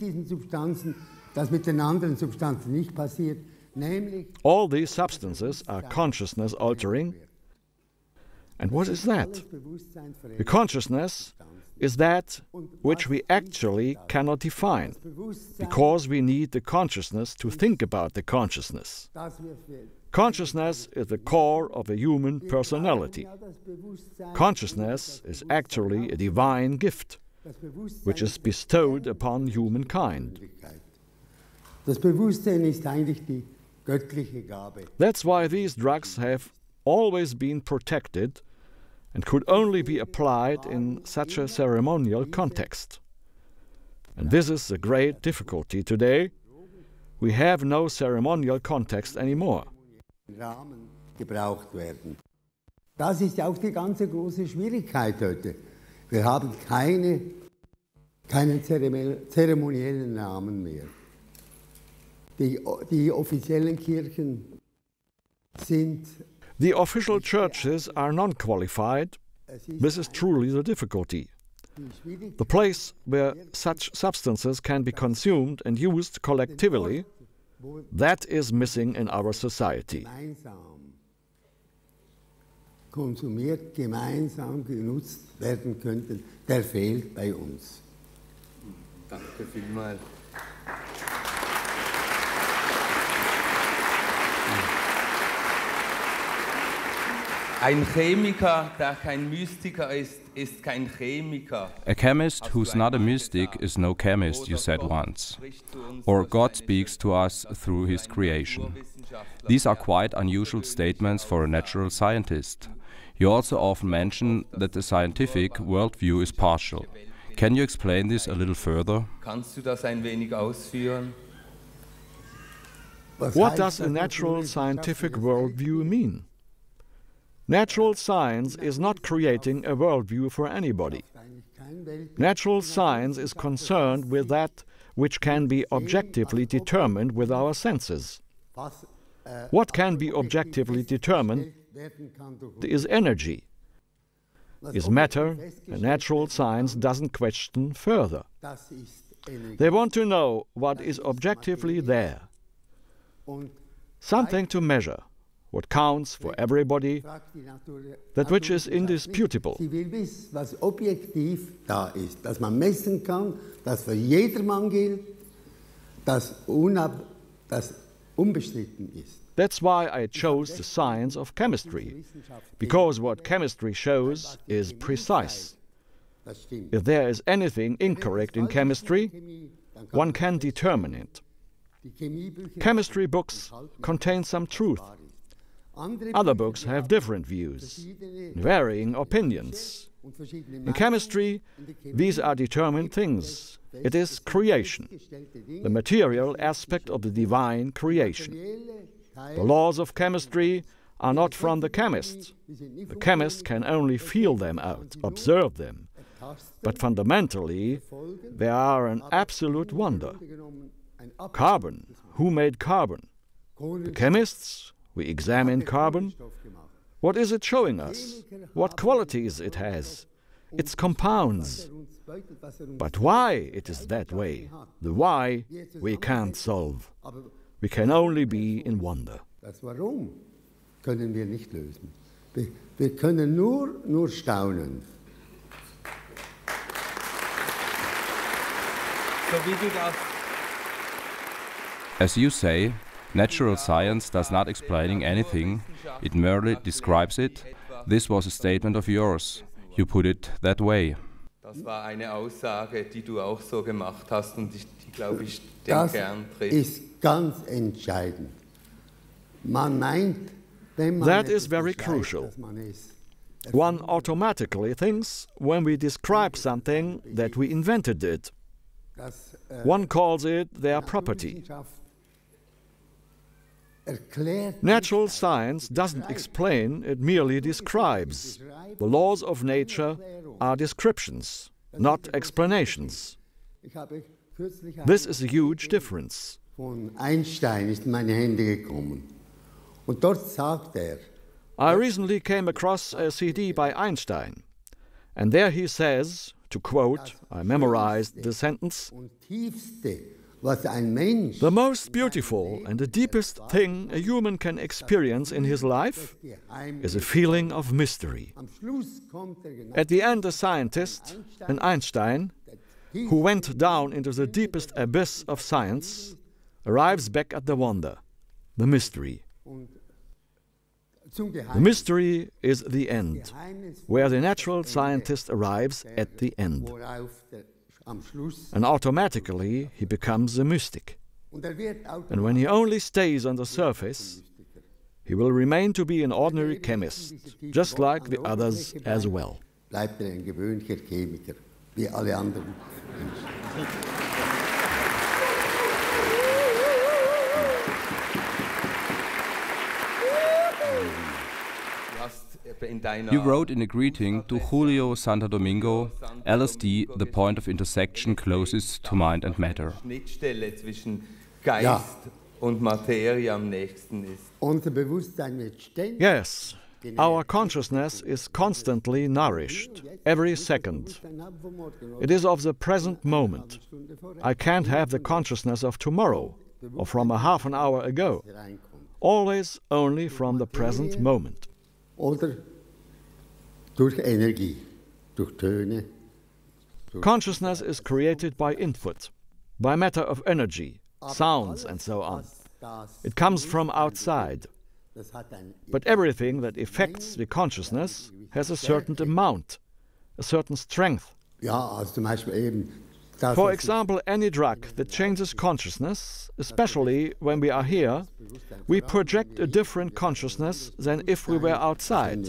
All these substances are consciousness altering. And what is that? The consciousness is that which we actually cannot define, because we need the consciousness to think about the consciousness. Consciousness is the core of a human personality. Consciousness is actually a divine gift, which is bestowed upon humankind. That's why these drugs have always been protected and could only be applied in such a ceremonial context. And this is the great difficulty today. We have no ceremonial context anymore. Das ist auch die ganze große Schwierigkeit heute. Wir haben keine, keinen zeremoniellen Rahmen mehr. Die, die offiziellen Kirchen sind The official churches are non-qualified. This is truly the difficulty. The place where such substances can be consumed and used collectively, that is missing in our society. Konsumiert, gemeinsam genutzt werden könnten, der fehlt bei uns. Danke vielmals. Ein Chemiker, der kein Mystiker ist, ist kein Chemiker. A chemist who's not a mystic is no chemist, you said once. Or God speaks to us through his creation. These are quite unusual statements for a natural scientist. You also often mention that the scientific worldview is partial. Can you explain this a little further? Kannst du das ein wenig ausführen? What does a natural scientific worldview mean? Natural science is not creating a worldview for anybody. Natural science is concerned with that which can be objectively determined with our senses. What can be objectively determined is energy, is matter, and natural science doesn't question further. They want to know what is objectively there, something to measure, what counts for everybody, that which is indisputable. Sie will wissen, was objektiv da ist, dass man messen kann, das für jedermann gilt, das, unab, das unbestritten ist. That's why I chose the science of chemistry, because what chemistry shows is precise. If there is anything incorrect in chemistry, one can determine it. Chemistry books contain some truth. Other books have different views, varying opinions. In chemistry, these are determined things. It is creation, the material aspect of the divine creation. The laws of chemistry are not from the chemists. The chemist can only feel them out, observe them. But fundamentally, they are an absolute wonder. Carbon. Who made carbon? The chemists? We examine carbon. What is it showing us? What qualities it has? Its compounds. But why it is that way, the why, we can't solve. We can only be in wonder. Das Warum können wir nicht lösen. Wir, wir können nur, nur staunen. So wie du das As you say, natural science does not explaining anything, it merely describes it. This was a statement of yours. You put it that way. Das war eine Aussage, die du auch so gemacht hast und die, die glaube ich, den Kern trifft. Das ist ganz entscheidend. Man meint, wenn man That is very crucial. One automatically thinks when we describe something that we invented it. One calls it their property. Natural science doesn't explain, it merely describes. The laws of nature are descriptions, not explanations. This is a huge difference. Von Einstein ist in meine Hände gekommen. Und dort sagt er, I recently came across a C D by Einstein, and there he says, to quote, I memorized the sentence, the most beautiful and the deepest thing a human can experience in his life is a feeling of mystery. At the end, a scientist, an Einstein, who went down into the deepest abyss of science, arrives back at the wonder, the mystery. The mystery is the end, where the natural scientist arrives at the end. And automatically he becomes a mystic. And when he only stays on the surface, he will remain to be an ordinary chemist, just like the others as well. Bleibt er ein gewöhnlicher Chemiker, wie alle anderen. You wrote in a greeting to Julio Santo Domingo, L S D, the point of intersection closest to mind and matter. Schnittstelle zwischen Geist und Materie am nächsten ist. Unser Bewusstsein wird ständig. Yes, our consciousness is constantly nourished, every second. It is of the present moment. I can't have the consciousness of tomorrow, or from a half an hour ago. Always only from the present moment. Oder durch Energie, durch Töne. Consciousness is created by input, by matter of energy, sounds and so on. It comes from outside. But everything that affects the consciousness has a certain amount, a certain strength. For example, any drug that changes consciousness, especially when we are here, we project a different consciousness than if we were outside.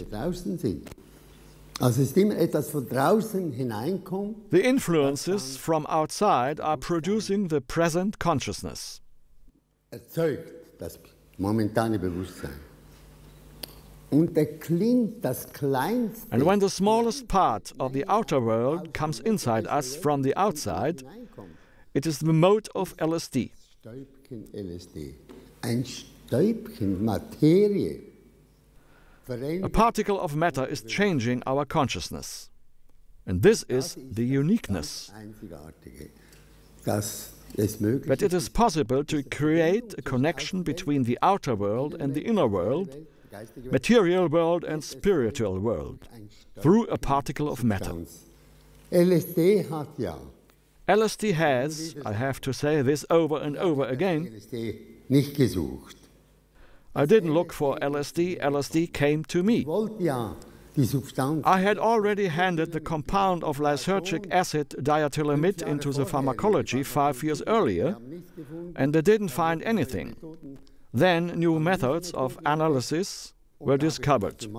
The influences from outside are producing the present consciousness. And when the smallest part of the outer world comes inside us from the outside, it is the mode of L S D. A particle of matter is changing our consciousness. And this is the uniqueness. That it is possible to create a connection between the outer world and the inner world, material world and spiritual world, through a particle of matter. L S D hat ja. L S D has, I have to say this over and over again, nicht gesucht. I didn't look for L S D, L S D came to me. I had already handed the compound of lysergic acid diethylamide into the pharmacology five years earlier, and they didn't find anything. Then new methods of analysis were discovered.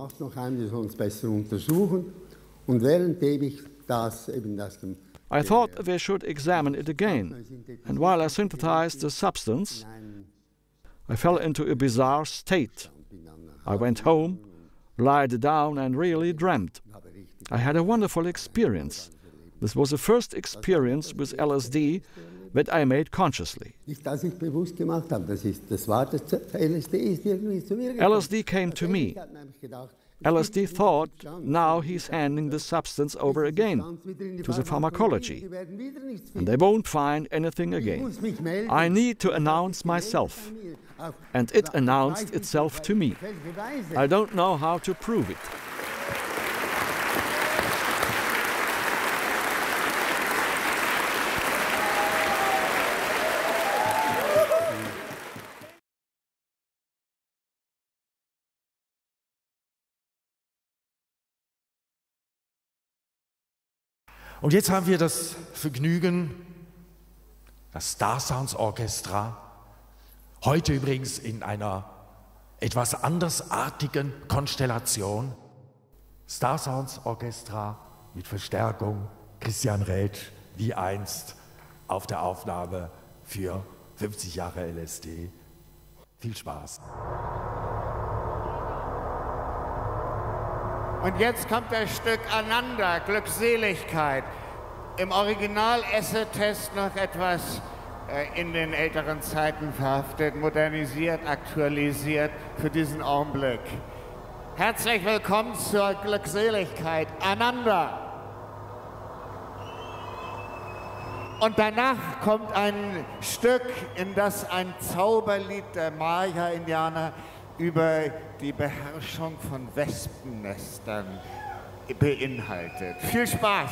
I thought they should examine it again, and while I synthesized the substance, I fell into a bizarre state. I went home, lied down and really dreamt. I had a wonderful experience. This was the first experience with L S D that I made consciously. Nicht, dass ich bewusst gemacht habe, das ist, das war das L S D ist irgendwie zu mir gekommen. L S D came to me. L S D thought, now he's handing the substance over again to the pharmacology, and they won't find anything again. I need to announce myself, and it announced itself to me. I don't know how to prove it. Und jetzt haben wir das Vergnügen, das Star Sounds Orchestra, heute übrigens in einer etwas andersartigen Konstellation. Star Sounds Orchestra mit Verstärkung, Christian Rätsch, wie einst auf der Aufnahme für fünfzig Jahre L S D. Viel Spaß. Und jetzt kommt das Stück Ananda, Glückseligkeit. Im Original Acid-Test noch etwas äh, in den älteren Zeiten verhaftet, modernisiert, aktualisiert für diesen Augenblick. Herzlich willkommen zur Glückseligkeit, Ananda. Und danach kommt ein Stück, in das ein Zauberlied der Maya-Indianer über die Beherrschung von Wespennestern beinhaltet. Viel Spaß!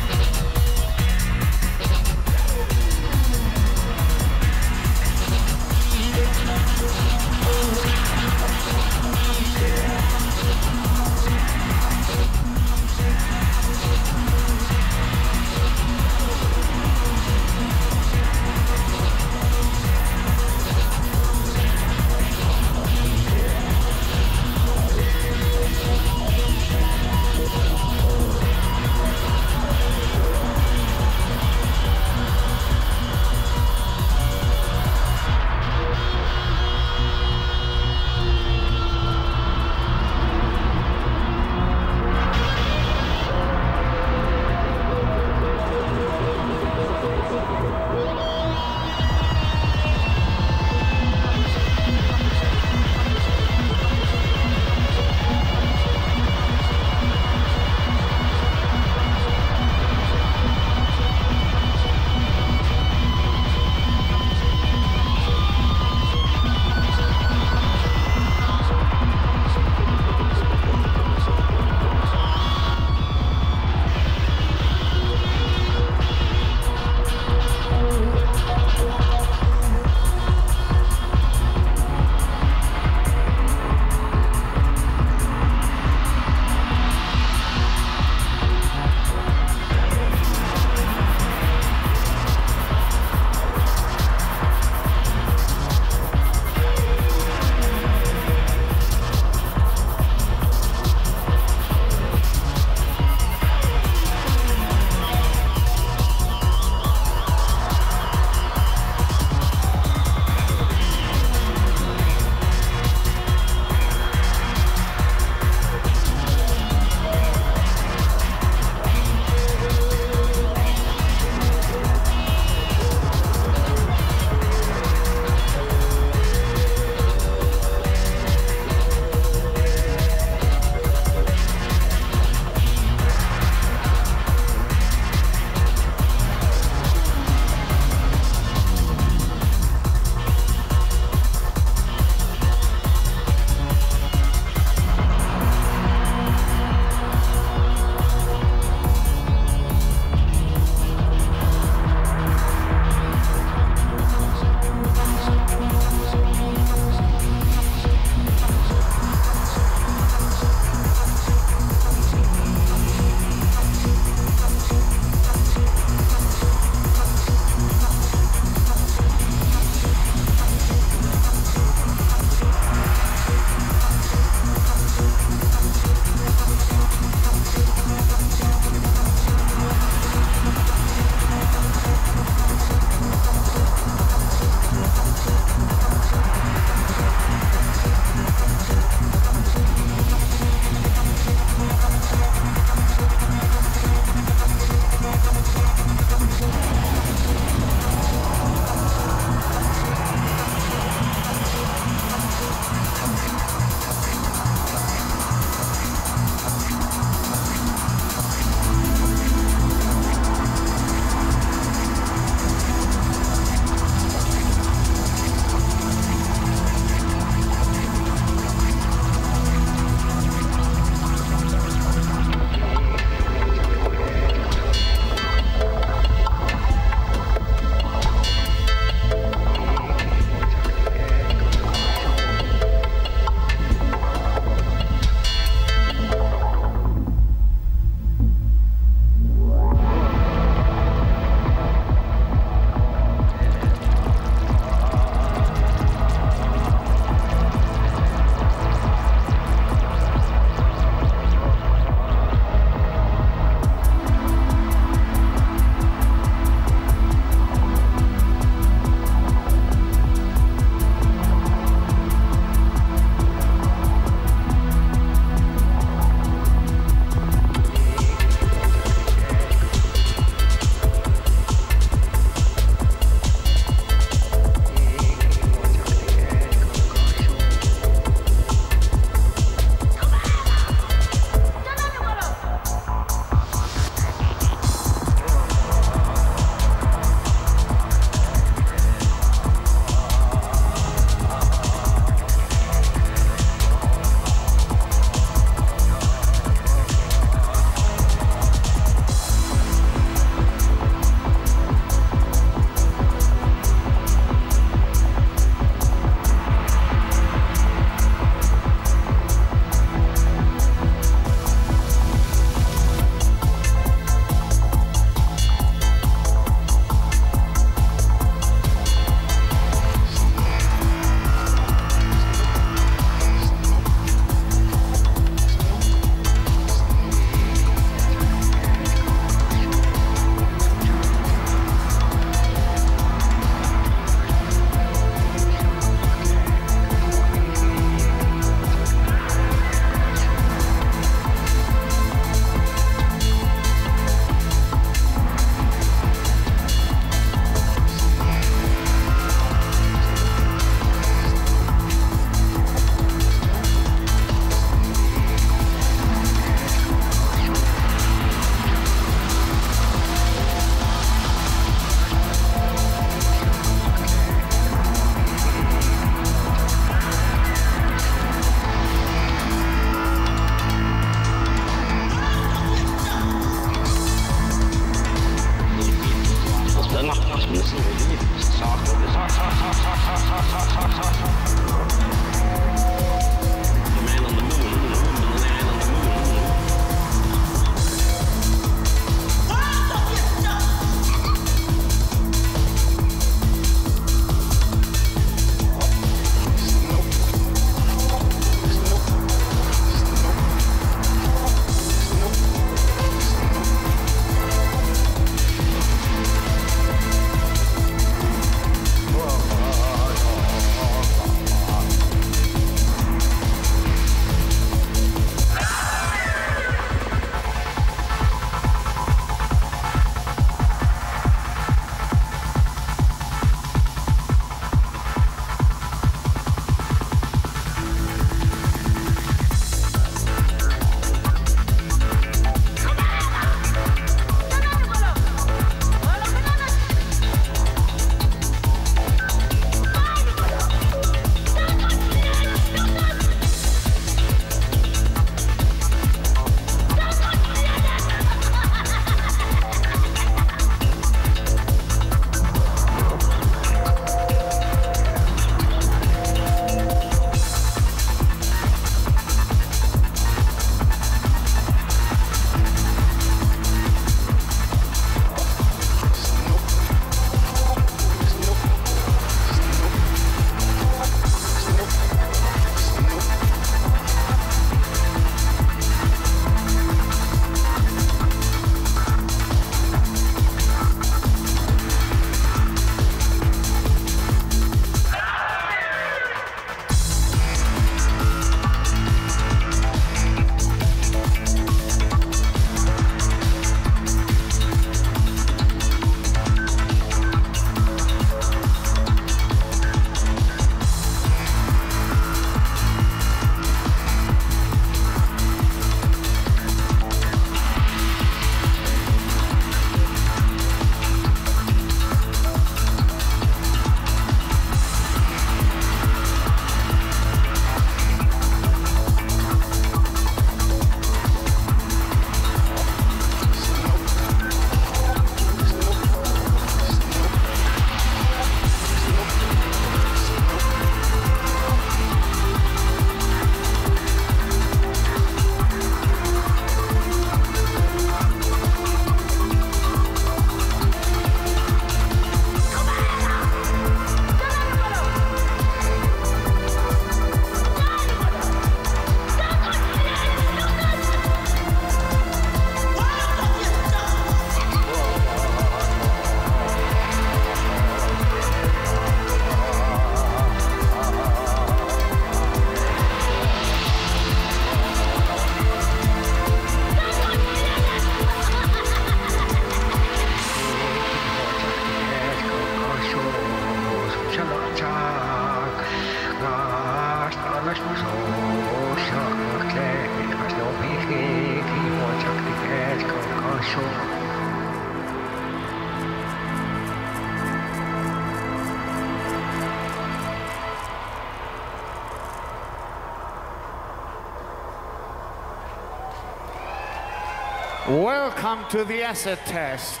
Welcome to the acid test.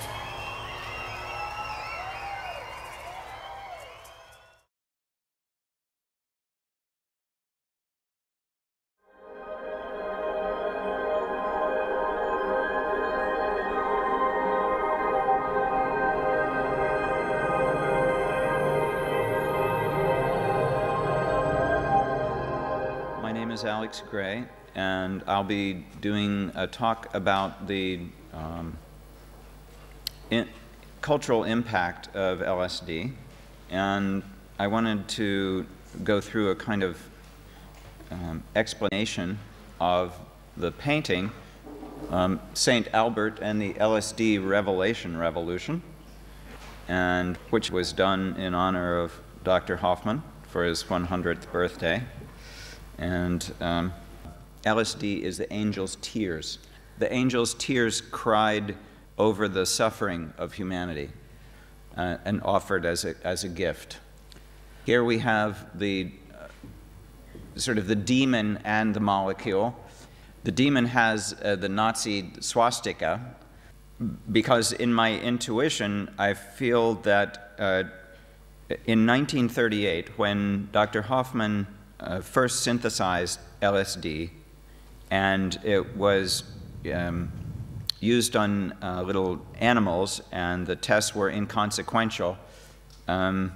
My name is Alex Gray, and I'll be doing a talk about the um, in cultural impact of L S D. And I wanted to go through a kind of um, explanation of the painting, um, Saint Albert and the L S D Revelation Revolution, and which was done in honor of Doctor Hofmann for his one hundredth birthday. And um, L S D is the angel's tears. The angel's tears cried over the suffering of humanity uh, and offered as a, as a gift. Here we have the uh, sort of the demon and the molecule. The demon has uh, the Nazi swastika, because in my intuition, I feel that uh, in nineteen thirty-eight, when Doctor Hofmann uh, first synthesized L S D, and it was um, used on uh, little animals, and the tests were inconsequential, um,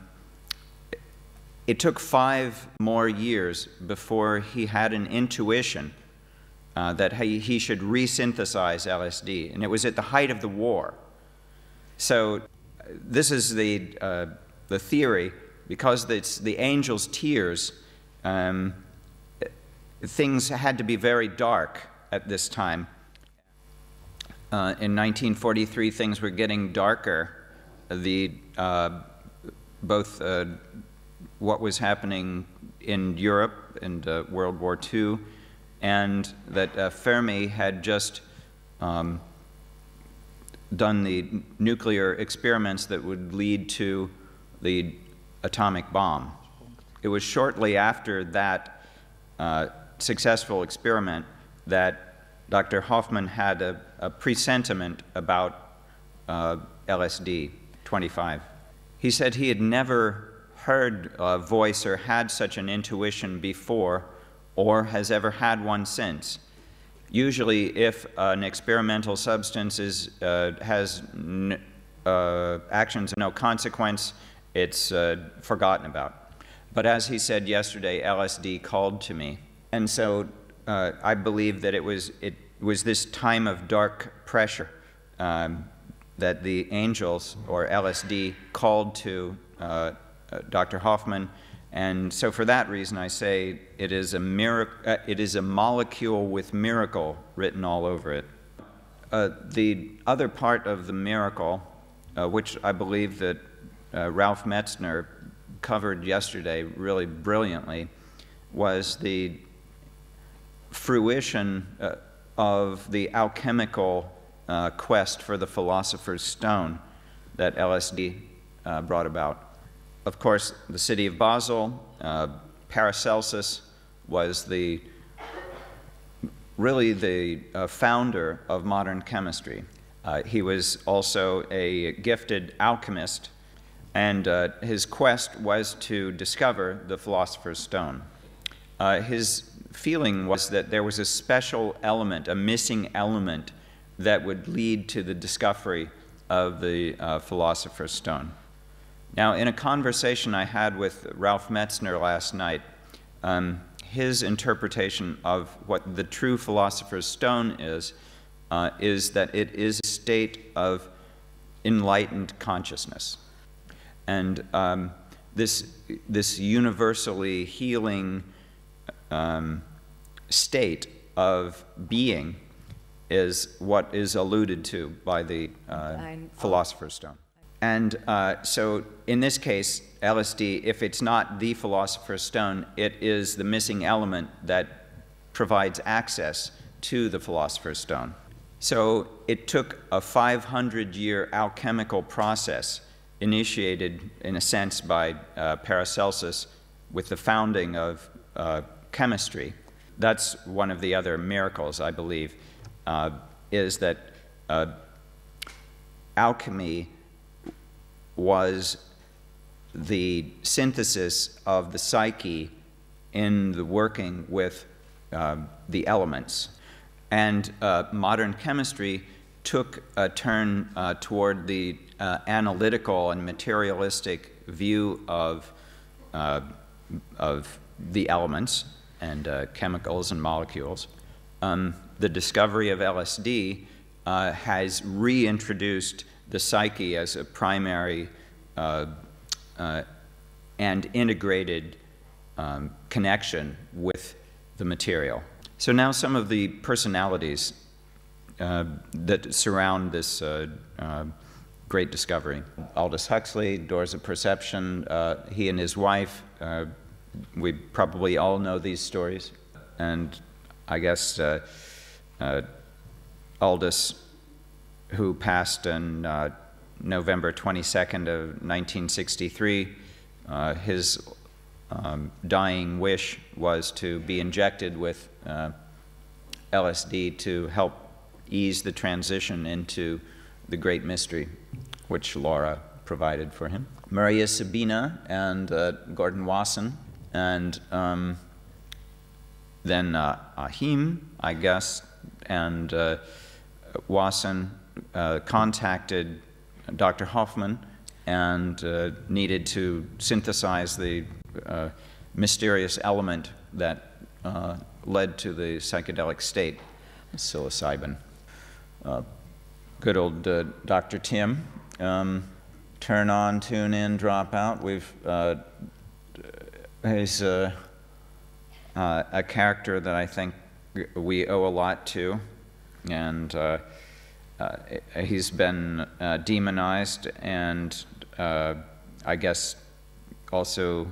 it took five more years before he had an intuition uh, that he, he should resynthesize L S D, and it was at the height of the war. So this is the, uh, the theory, because it's the angel's tears, um, things had to be very dark at this time. Uh, in nineteen forty-three, things were getting darker. The, uh, both uh, what was happening in Europe in uh, World War Two, and that uh, Fermi had just um, done the nuclear experiments that would lead to the atomic bomb. It was shortly after that uh, successful experiment that Doctor Hofmann had a, a presentiment about uh, L S D twenty-five. He said he had never heard a voice or had such an intuition before, or has ever had one since. Usually, if an experimental substance is, uh, has n uh, actions of no consequence, it's uh, forgotten about. But as he said yesterday, L S D called to me. And so uh, I believe that it was, it was this time of dark pressure um, that the angels, or L S D, called to uh, uh, Doctor Hofmann. And so for that reason, I say it is a miracle, uh, it is a molecule with miracle written all over it. Uh, the other part of the miracle, uh, which I believe that uh, Ralph Metzner covered yesterday really brilliantly, was the fruition uh, of the alchemical uh, quest for the philosopher's stone that L S D uh, brought about. Of course, the city of Basel, uh, Paracelsus was the really the uh, founder of modern chemistry. Uh, he was also a gifted alchemist, and uh, his quest was to discover the philosopher's stone. Uh, his feeling was that there was a special element, a missing element, that would lead to the discovery of the uh, philosopher's stone. Now, in a conversation I had with Ralph Metzner last night, um, his interpretation of what the true philosopher's stone is, uh, is that it is a state of enlightened consciousness. And um, this, this universally healing um, state of being is what is alluded to by the uh, philosopher's stone. And uh, so in this case, L S D, if it's not the philosopher's stone, it is the missing element that provides access to the philosopher's stone. So it took a five hundred year alchemical process initiated, in a sense, by uh, Paracelsus with the founding of uh, chemistry. That's one of the other miracles, I believe, uh, is that uh, alchemy was the synthesis of the psyche in the working with uh, the elements. And uh, modern chemistry took a turn uh, toward the uh, analytical and materialistic view of, uh, of the elements and uh, chemicals and molecules. Um, the discovery of L S D uh, has reintroduced the psyche as a primary uh, uh, and integrated um, connection with the material. So now some of the personalities uh, that surround this uh, uh, great discovery. Aldous Huxley, Doors of Perception, uh, he and his wife, uh, we probably all know these stories. And I guess uh, uh, Aldous, who passed on uh, November twenty-second of nineteen sixty-three, uh, his um, dying wish was to be injected with uh, L S D to help ease the transition into the great mystery, which Laura provided for him. Maria Sabina and uh, Gordon Wasson, and um, then uh, Ahim, I guess, and uh, Wasson uh, contacted Doctor Hofmann and uh, needed to synthesize the uh, mysterious element that uh, led to the psychedelic state, psilocybin. Uh, good old uh, Doctor Tim. Um, turn on, tune in, drop out. We've, uh, he's uh, uh, a character that I think we owe a lot to, and uh, uh, he's been uh, demonized and uh, I guess also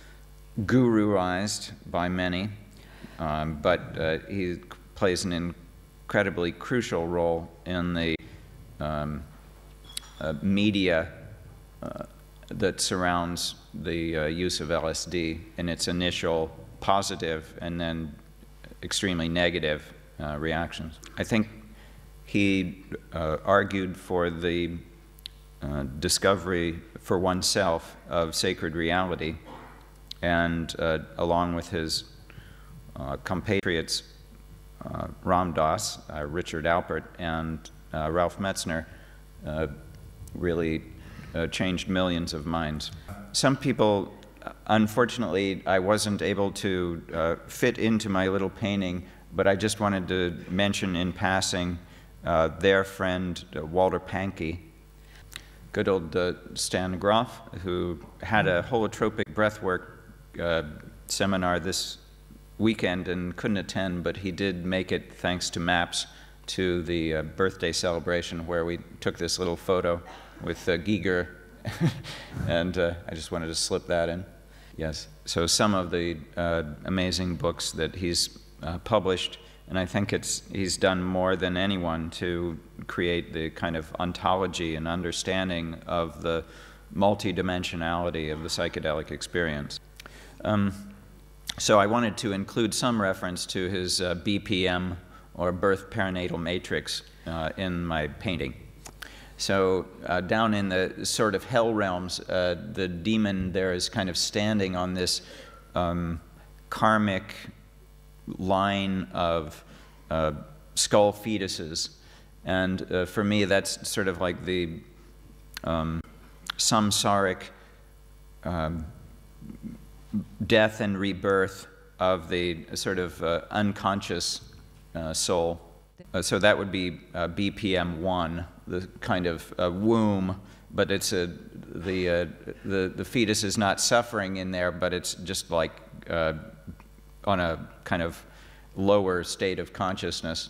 guruized by many, um, but uh, he plays an incredibly crucial role in the um, uh, media uh, that surrounds the uh, use of L S D in its initial positive and then extremely negative uh, reactions. I think he uh, argued for the uh, discovery for oneself of sacred reality, and uh, along with his uh, compatriots uh, Ram Dass, uh, Richard Alpert, and uh, Ralph Metzner, uh, really uh, changed millions of minds. Some people, unfortunately, I wasn't able to uh, fit into my little painting, but I just wanted to mention in passing uh, their friend uh, Walter Pankey, good old uh, Stan Groff, who had a holotropic breathwork uh, seminar this weekend and couldn't attend, but he did make it thanks to maps to the uh, birthday celebration where we took this little photo with uh, Giger, and uh, I just wanted to slip that in. Yes, so some of the uh, amazing books that he's uh, published, and I think it's, he's done more than anyone to create the kind of ontology and understanding of the multidimensionality of the psychedelic experience. Um, so I wanted to include some reference to his uh, B P M, or birth perinatal matrix, uh, in my painting. So uh, down in the sort of hell realms, uh, the demon there is kind of standing on this um, karmic line of uh, skull fetuses. And uh, for me, that's sort of like the um, samsaric um, death and rebirth of the sort of uh, unconscious uh, soul. Uh, so that would be uh, B P M one, the kind of uh, womb, but it's a, the, uh, the, the fetus is not suffering in there, but it's just like uh, on a kind of lower state of consciousness.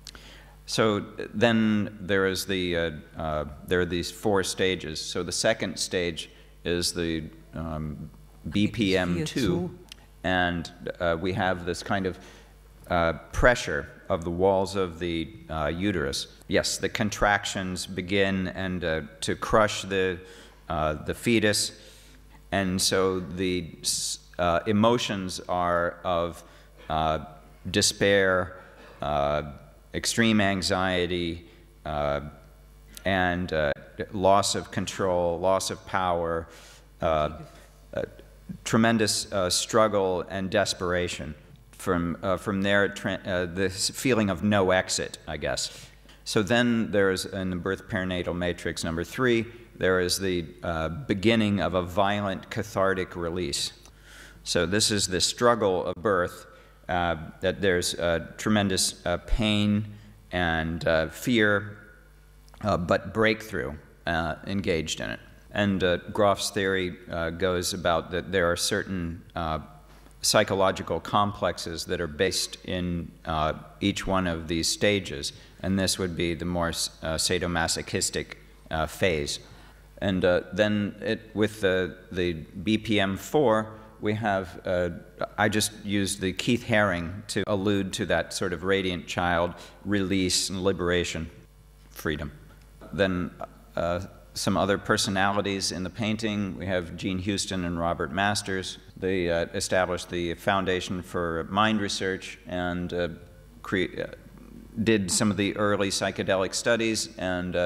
So then there is the, uh, uh, there are these four stages. So the second stage is the um, B P M two, and uh, we have this kind of uh, pressure of the walls of the uh, uterus. Yes, the contractions begin and uh, to crush the, uh, the fetus, and so the uh, emotions are of uh, despair, uh, extreme anxiety, uh, and uh, loss of control, loss of power, uh, uh, tremendous uh, struggle and desperation. From, uh, from there, uh, this feeling of no exit, I guess. So then there's, in the birth perinatal matrix number three, there is the uh, beginning of a violent cathartic release. So this is the struggle of birth, uh, that there's uh, tremendous uh, pain and uh, fear, uh, but breakthrough uh, engaged in it. And uh, Groff's theory uh, goes about that there are certain uh, psychological complexes that are based in uh, each one of these stages, and this would be the more uh, sadomasochistic uh, phase. And uh, then it, with the, the B P M four, we have, uh, I just used the Keith Haring to allude to that sort of radiant child, release and liberation, freedom. Then uh, some other personalities in the painting. We have Gene Houston and Robert Masters. They uh, established the Foundation for Mind Research and uh, cre uh, did some of the early psychedelic studies, and uh,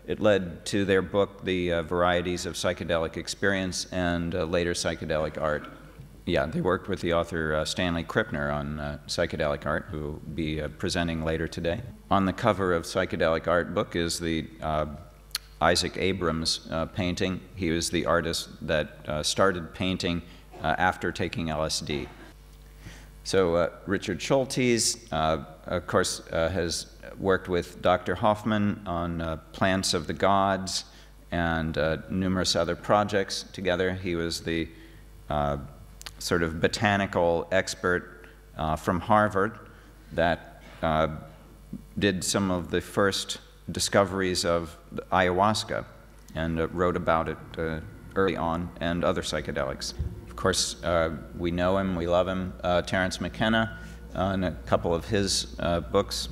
it led to their book, The uh, Varieties of Psychedelic Experience, and uh, later Psychedelic Art. Yeah, they worked with the author uh, Stanley Krippner on uh, psychedelic art, who will be uh, presenting later today. On the cover of Psychedelic Art book is the uh, Isaac Abrams uh, painting. He was the artist that uh, started painting uh, after taking L S D. So uh, Richard Schultes, uh, of course, uh, has worked with Doctor Hofmann on uh, Plants of the Gods and uh, numerous other projects together. He was the uh, sort of botanical expert uh, from Harvard that uh, did some of the first discoveries of ayahuasca and uh, wrote about it uh, early on, and other psychedelics. Of course, uh, we know him, we love him, uh, Terence McKenna, uh, in a couple of his uh, books.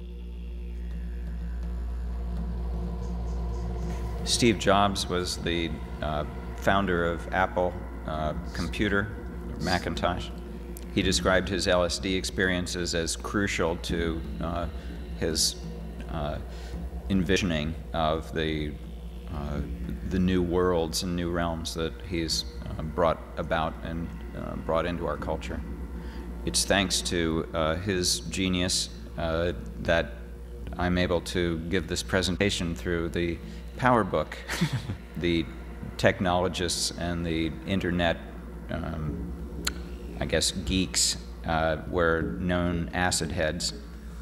Steve Jobs was the uh, founder of Apple uh, Computer, Macintosh. He described his L S D experiences as crucial to uh, his uh, envisioning of the, uh, the new worlds and new realms that he's uh, brought about and uh, brought into our culture. It's thanks to uh, his genius uh, that I'm able to give this presentation through the PowerBook. The technologists and the internet, um, I guess, geeks uh, were known acid heads.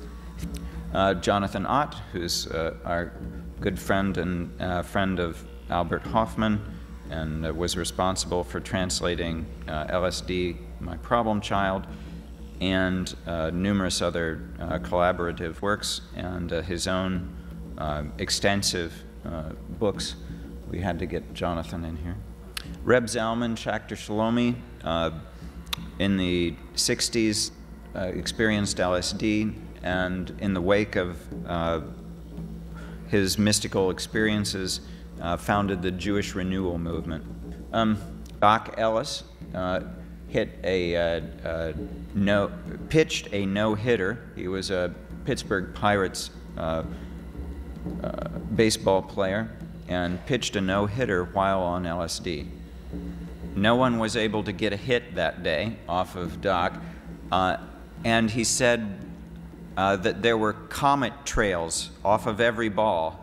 Uh, Jonathan Ott, who's uh, our good friend and uh, friend of Albert Hofmann, and uh, was responsible for translating uh, L S D, My Problem Child, and uh, numerous other uh, collaborative works, and uh, his own uh, extensive uh, books. We had to get Jonathan in here. Reb Zalman, Shakhtar Shalomi, uh, in the sixties uh, experienced L S D, and in the wake of uh, his mystical experiences, uh, founded the Jewish Renewal Movement. Um, Doc Ellis uh, hit a uh, uh, no, pitched a no-hitter. He was a Pittsburgh Pirates uh, uh, baseball player, and pitched a no-hitter while on L S D. No one was able to get a hit that day off of Doc, uh, and he said uh, that there were comet trails off of every ball.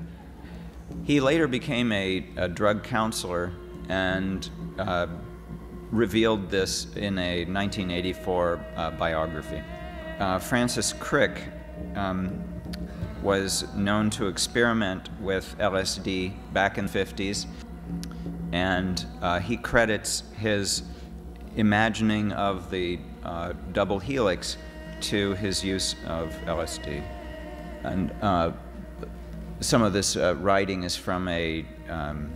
He later became a, a drug counselor and uh, revealed this in a nineteen eighty-four uh, biography. Uh, Francis Crick um, was known to experiment with L S D back in the fifties, and uh, he credits his imagining of the uh, double helix to his use of L S D. And uh, some of this uh, writing is from a, um,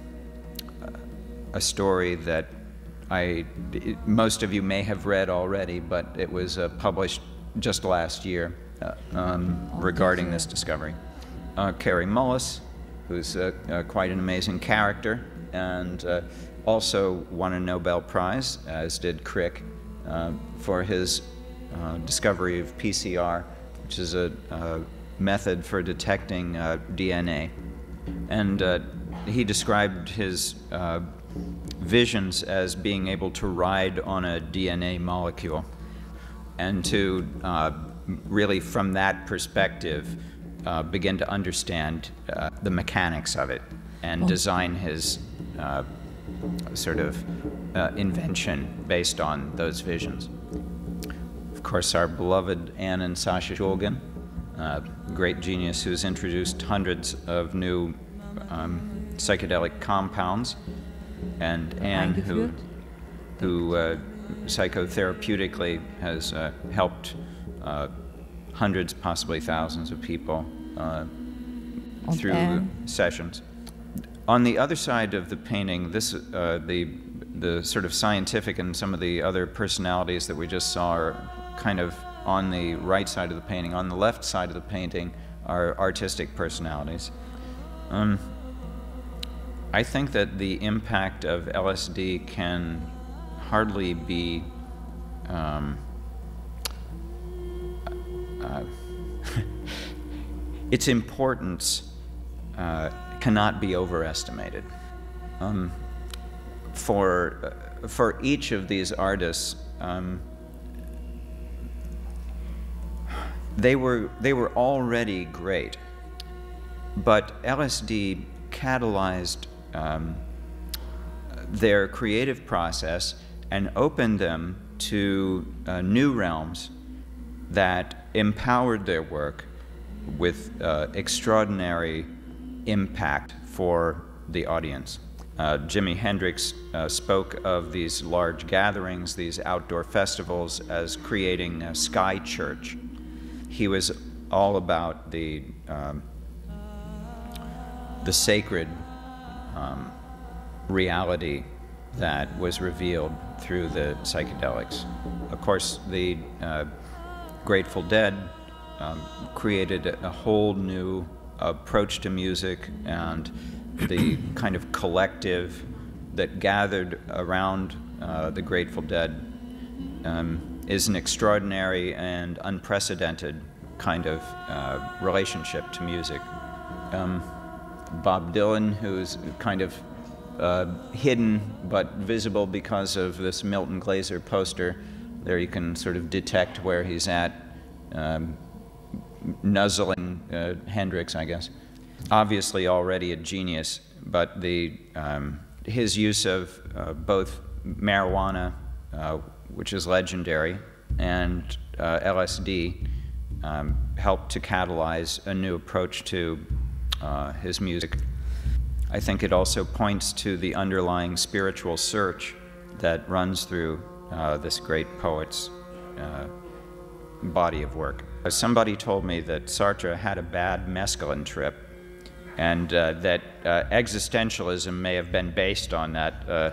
a story that I, it, most of you may have read already, but it was uh, published just last year uh, um, regarding this discovery. Uh, Carrie Mullis, who's uh, uh, quite an amazing character, and uh, also won a Nobel Prize, as did Crick, uh, for his uh, discovery of P C R, which is a, a method for detecting uh, D N A. And uh, he described his uh, visions as being able to ride on a D N A molecule, and to uh, really, from that perspective, uh, begin to understand uh, the mechanics of it and design his uh, sort of uh, invention based on those visions. Of course, our beloved Ann and Sasha Shulgin, uh, great genius who's introduced hundreds of new um, psychedelic compounds, and Anne, who, who uh, psychotherapeutically has uh, helped uh, hundreds, possibly thousands of people uh, through Anne. sessions. On the other side of the painting, this uh, the the sort of scientific and some of the other personalities that we just saw are kind of on the right side of the painting. On the left side of the painting are artistic personalities. Um, I think that the impact of L S D can hardly be um, uh, its importance uh, cannot be overestimated. Um, for, uh, for each of these artists, um, they were, they were already great, but L S D catalyzed um, their creative process and opened them to uh, new realms that empowered their work with uh, extraordinary impact for the audience. Uh, Jimi Hendrix uh, spoke of these large gatherings, these outdoor festivals, as creating a sky church. He was all about the, um, the sacred um, reality that was revealed through the psychedelics. Of course, the uh, Grateful Dead um, created a whole new approach to music, and the kind of collective that gathered around uh, the Grateful Dead um, is an extraordinary and unprecedented kind of uh, relationship to music. Um, Bob Dylan, who's kind of uh, hidden but visible because of this Milton Glaser poster, there you can sort of detect where he's at, um, nuzzling uh, Hendrix, I guess. Obviously already a genius, but the, um, his use of uh, both marijuana, uh, which is legendary, and uh, L S D um, helped to catalyze a new approach to uh, his music. I think it also points to the underlying spiritual search that runs through uh, this great poet's uh, body of work. Somebody told me that Sartre had a bad mescaline trip, and uh, that uh, existentialism may have been based on that. Uh,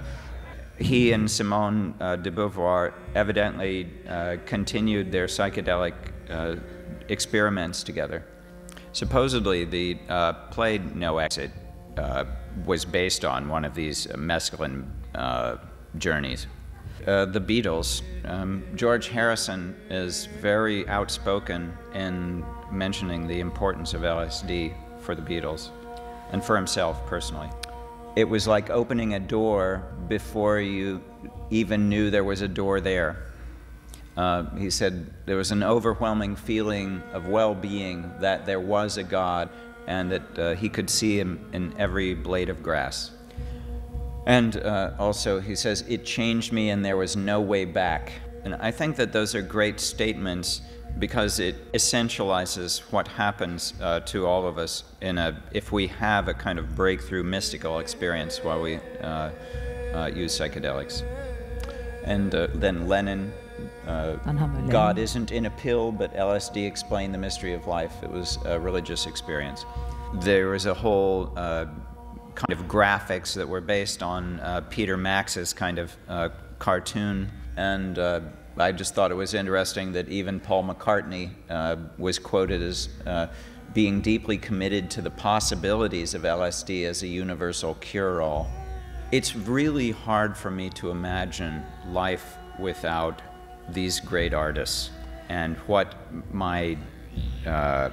he and Simone uh, de Beauvoir evidently uh, continued their psychedelic uh, experiments together. Supposedly, the uh, play No Exit uh, was based on one of these mescaline uh, journeys. Uh, the Beatles, um, George Harrison is very outspoken in mentioning the importance of L S D for the Beatles, and for himself personally. It was like opening a door before you even knew there was a door there. Uh, he said there was an overwhelming feeling of well-being, that there was a God, and that uh, he could see him in every blade of grass. And uh, also he says, it changed me and there was no way back. And I think that those are great statements, because it essentializes what happens uh, to all of us in a, if we have a kind of breakthrough mystical experience while we uh, uh, use psychedelics. And uh, then Lenin, uh, God isn't in a pill, but L S D explained the mystery of life. It was a religious experience. There was a whole uh, kind of graphics that were based on uh, Peter Max's kind of uh, cartoon, and uh, I just thought it was interesting that even Paul McCartney uh, was quoted as uh, being deeply committed to the possibilities of L S D as a universal cure-all. It's really hard for me to imagine life without these great artists, and what my, uh,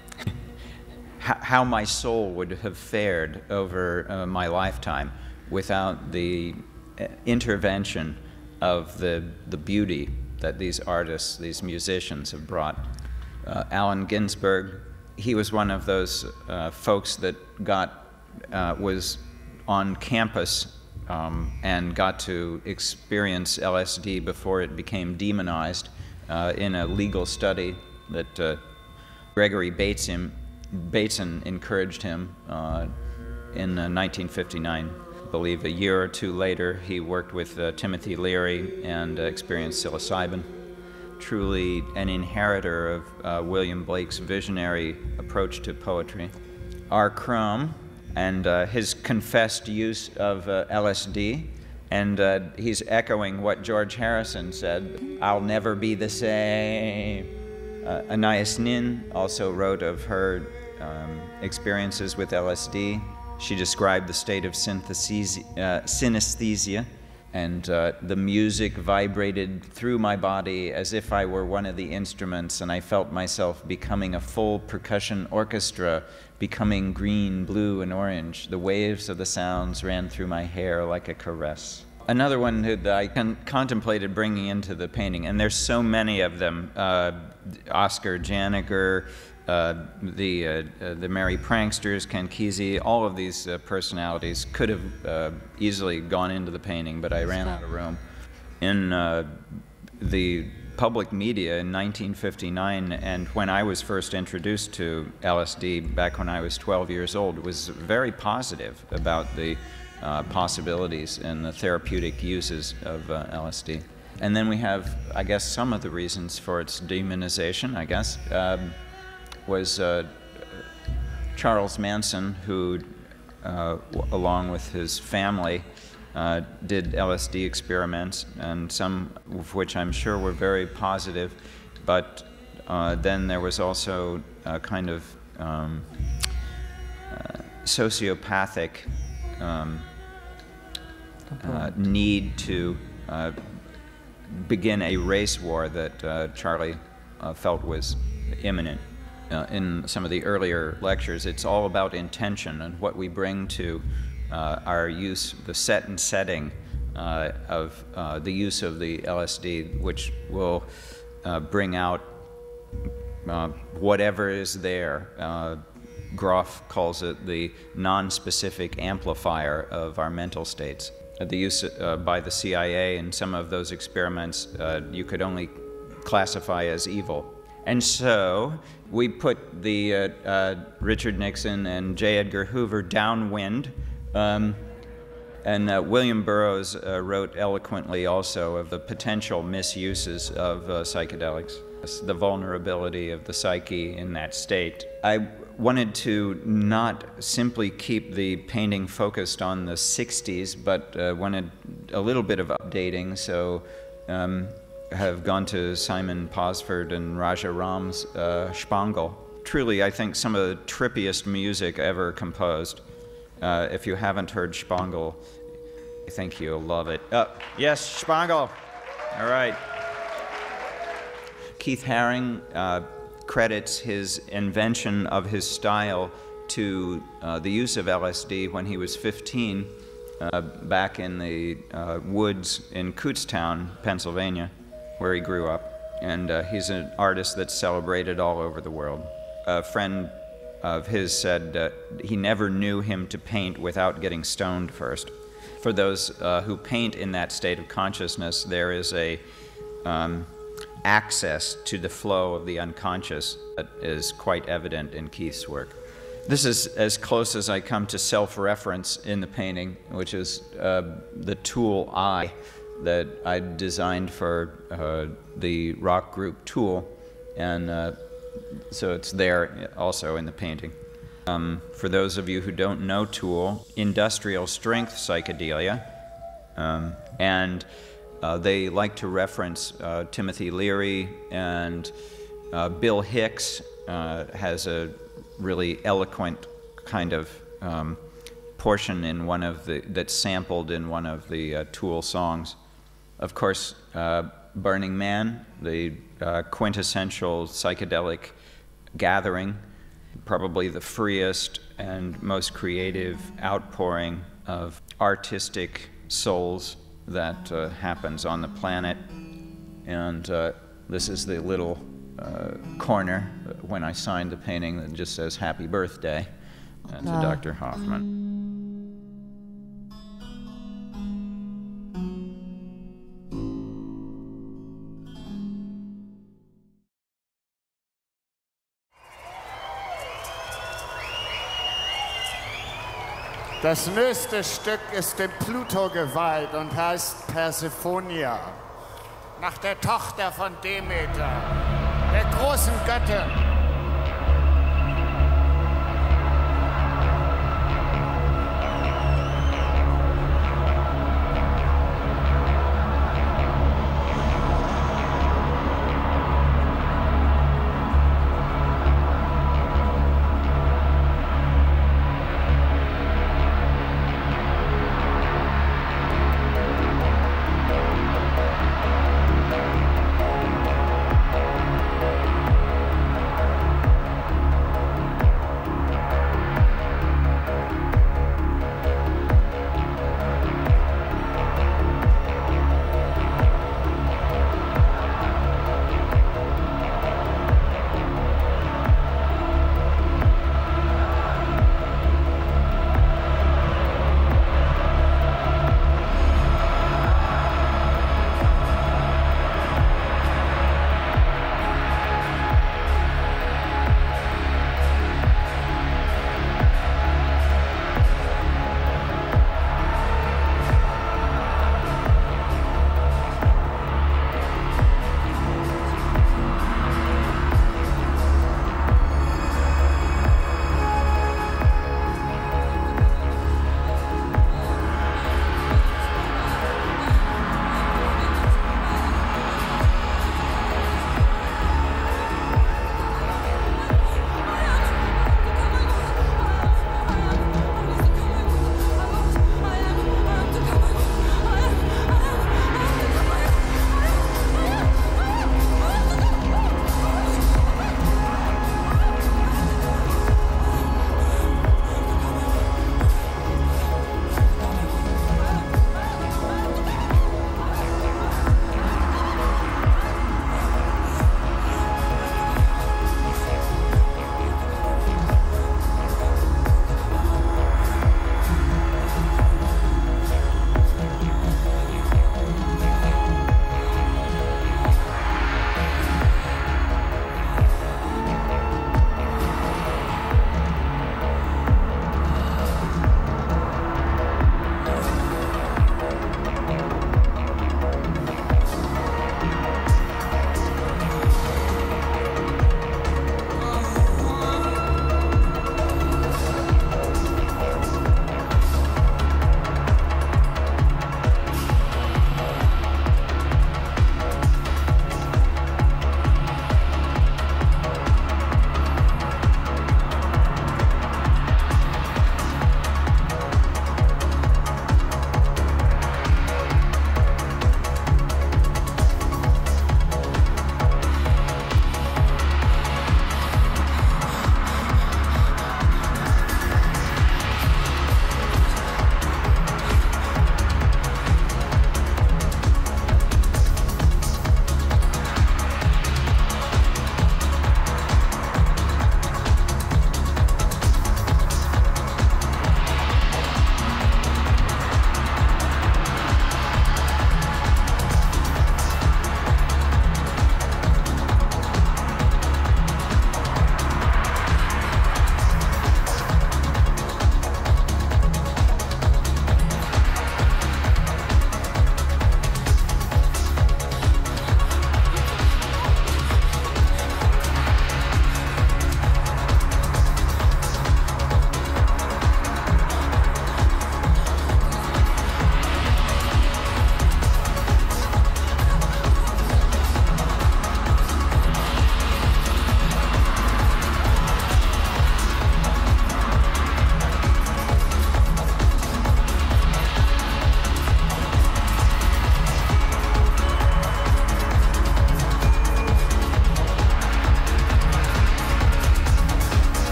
how my soul would have fared over uh, my lifetime without the intervention of the, the beauty that these artists, these musicians have brought. Uh, Allen Ginsberg, he was one of those uh, folks that got, uh, was on campus um, and got to experience L S D before it became demonized uh, in a legal study that uh, Gregory Bateson, Bateson encouraged him uh, in uh, nineteen fifty-nine. I believe a year or two later, he worked with uh, Timothy Leary and uh, experienced psilocybin. Truly an inheritor of uh, William Blake's visionary approach to poetry. R. Crumb and uh, his confessed use of uh, L S D, and uh, he's echoing what George Harrison said, "I'll never be the same." Uh, Anais Nin also wrote of her um, experiences with L S D. She described the state of synesthesia, uh, synesthesia And uh, the music vibrated through my body as if I were one of the instruments, and I felt myself becoming a full percussion orchestra, becoming green, blue, and orange. The waves of the sounds ran through my hair like a caress. Another one that I con contemplated bringing into the painting, and there's so many of them, uh, Oscar Janiger, uh, the, uh, uh, the Merry Pranksters, Ken Kesey, all of these uh, personalities could have uh, easily gone into the painting, but I ran out of room. In uh, the public media in nineteen fifty-nine, and when I was first introduced to L S D back when I was twelve years old, was very positive about the uh, possibilities and the therapeutic uses of uh, L S D. And then we have, I guess, some of the reasons for its demonization, I guess, um, was uh, Charles Manson, who, uh, along with his family, Uh, did L S D experiments, and some of which I'm sure were very positive, but uh, then there was also a kind of um, uh, sociopathic um, uh, need to uh, begin a race war that uh, Charlie uh, felt was imminent. Uh, in some of the earlier lectures, it's all about intention and what we bring to Uh, our use, the set and setting uh, of uh, the use of the L S D, which will uh, bring out uh, whatever is there. Uh, Groff calls it the non-specific amplifier of our mental states. Uh, the use uh, by the C I A in some of those experiments uh, you could only classify as evil. And so we put the uh, uh, Richard Nixon and J. Edgar Hoover downwind. Um, and uh, William Burroughs uh, wrote eloquently also of the potential misuses of uh, psychedelics, the vulnerability of the psyche in that state. I wanted to not simply keep the painting focused on the sixties, but uh, wanted a little bit of updating, so um, have gone to Simon Posford and Raja Ram's uh, Spangle. Truly, I think some of the trippiest music ever composed. Uh, if you haven't heard Spangle, I think you'll love it. Uh, yes, Spangle. All right. Keith Haring uh, credits his invention of his style to uh, the use of L S D when he was fifteen, uh, back in the uh, woods in Kutztown, Pennsylvania, where he grew up. And uh, he's an artist that's celebrated all over the world. A friend of his said uh, he never knew him to paint without getting stoned first. For those uh, who paint in that state of consciousness, there is a um, access to the flow of the unconscious that is quite evident in Keith's work. This is as close as I come to self-reference in the painting, which is uh, the tool I that I designed for uh, the rock group Tool, and uh, so it's there also in the painting. Um, for those of you who don't know Tool, industrial strength psychedelia, um, and uh, they like to reference uh, Timothy Leary, and uh, Bill Hicks uh, has a really eloquent kind of um, portion in one of the, that's sampled in one of the uh, Tool songs. Of course, uh, Burning Man, the uh, quintessential psychedelic gathering, probably the freest and most creative outpouring of artistic souls that uh, happens on the planet. And uh, this is the little uh, corner when I signed the painting that just says "Happy Birthday" uh, to Wow. Doctor Hofmann. Das nächste Stück ist dem Pluto geweiht und heißt Persephonia, nach der Tochter von Demeter, der großen Göttin.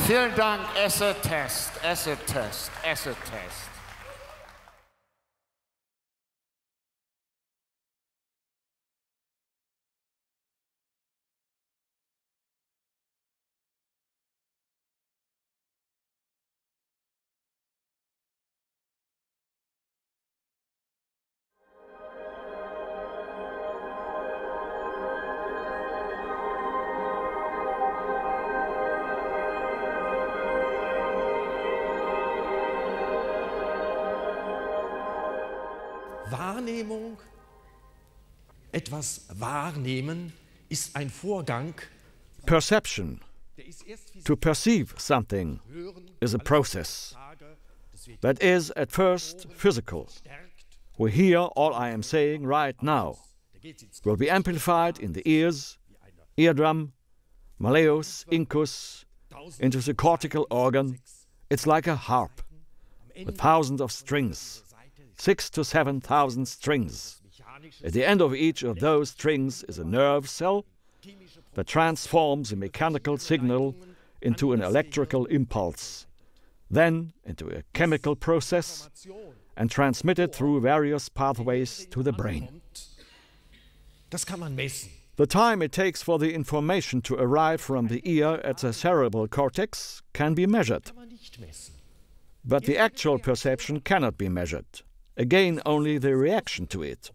Vielen Dank, Acid-Test, Acid-Test, Acid-Test. Wahrnehmung, etwas wahrnehmen, ist ein Vorgang. Perception, to perceive something, is a process that is at first physical. We hear all I am saying right now will be amplified in the ears, eardrum, malleus, incus, into the cortical organ. It's like a harp with thousands of strings. Six to seven thousand strings. At the end of each of those strings is a nerve cell that transforms a mechanical signal into an electrical impulse, then into a chemical process, and transmitted through various pathways to the brain. Das kann man messen. The time it takes for the information to arrive from the ear at the cerebral cortex can be measured, but the actual perception cannot be measured. Again, only the reaction to it,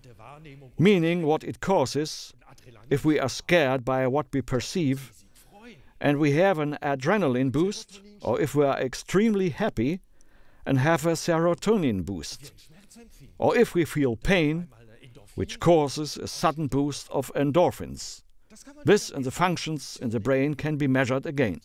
meaning what it causes if we are scared by what we perceive and we have an adrenaline boost, or if we are extremely happy and have a serotonin boost, or if we feel pain, which causes a sudden boost of endorphins. This and the functions in the brain can be measured again.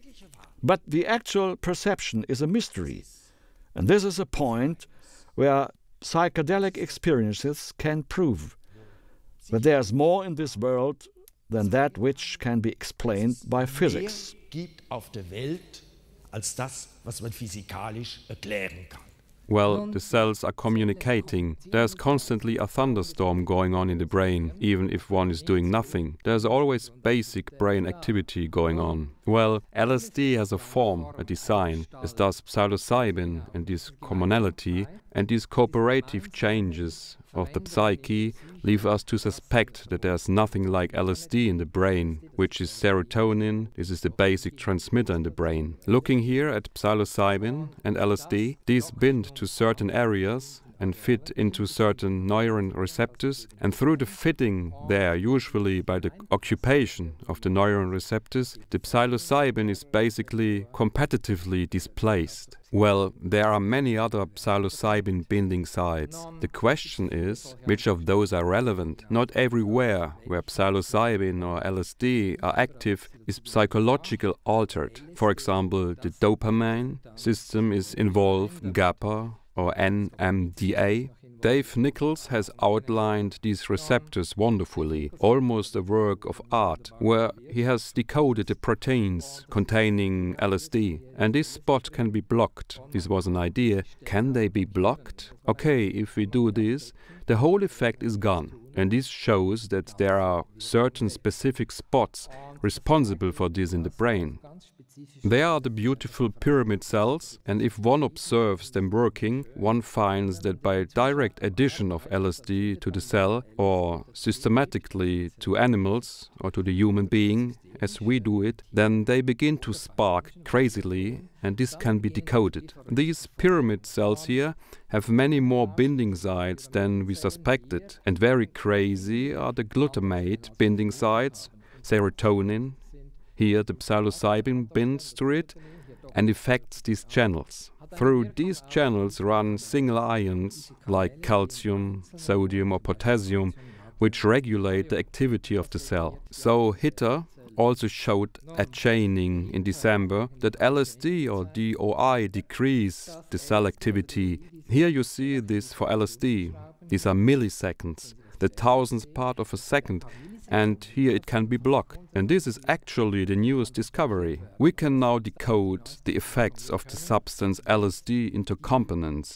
But the actual perception is a mystery, and this is a point where psychedelic experiences can prove that there is more in this world than that which can be explained by physics. Mehr gibt auf der Welt als das, was man physikalisch erklären kann. Well, the cells are communicating. There's constantly a thunderstorm going on in the brain, even if one is doing nothing. There's always basic brain activity going on. Well, L S D has a form, a design, as does psilocybin, and this commonality and these cooperative changes of the psyche leave us to suspect that there's nothing like L S D in the brain, which is serotonin. This is the basic transmitter in the brain. Looking here at psilocybin and L S D, these bind to certain areas and fit into certain neuron receptors, and through the fitting there, usually by the occupation of the neuron receptors, the psilocybin is basically competitively displaced. Well, there are many other psilocybin binding sites. The question is, which of those are relevant? Not everywhere where psilocybin or L S D are active is psychologically altered. For example, the dopamine system is involved, GABA or N M D A. Dave Nichols has outlined these receptors wonderfully, almost a work of art, where he has decoded the proteins containing L S D. And this spot can be blocked. This was an idea. Can they be blocked? Okay, if we do this, the whole effect is gone. And this shows that there are certain specific spots responsible for this in the brain. They are the beautiful pyramid cells, and if one observes them working, one finds that by direct addition of L S D to the cell, or systematically to animals or to the human being, as we do it, then they begin to spark crazily, and this can be decoded. These pyramid cells here have many more binding sites than we suspected, and very crazy are the glutamate binding sites, serotonin. Here the psilocybin binds to it and affects these channels. Through these channels run single ions like calcium, sodium or potassium, which regulate the activity of the cell. So Hitter also showed at chaining in December that L S D or D O I decrease the cell activity. Here you see this for L S D. These are milliseconds, the thousandth part of a second, and here it can be blocked. And this is actually the newest discovery. We can now decode the effects of the substance L S D into components.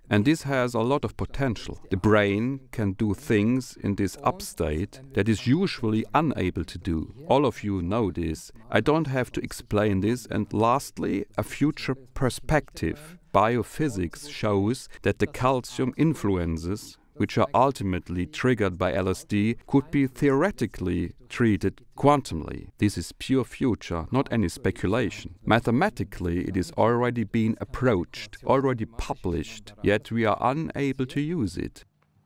And this has a lot of potential. The brain can do things in this upstate that is usually unable to do. All of you know this. I don't have to explain this. And lastly, a future perspective. Biophysics shows that the calcium influences, which are ultimately triggered by L S D, could be theoretically treated quantumly. This is pure future, not any speculation. Mathematically, it is already been approached, already published, yet we are unable to use it.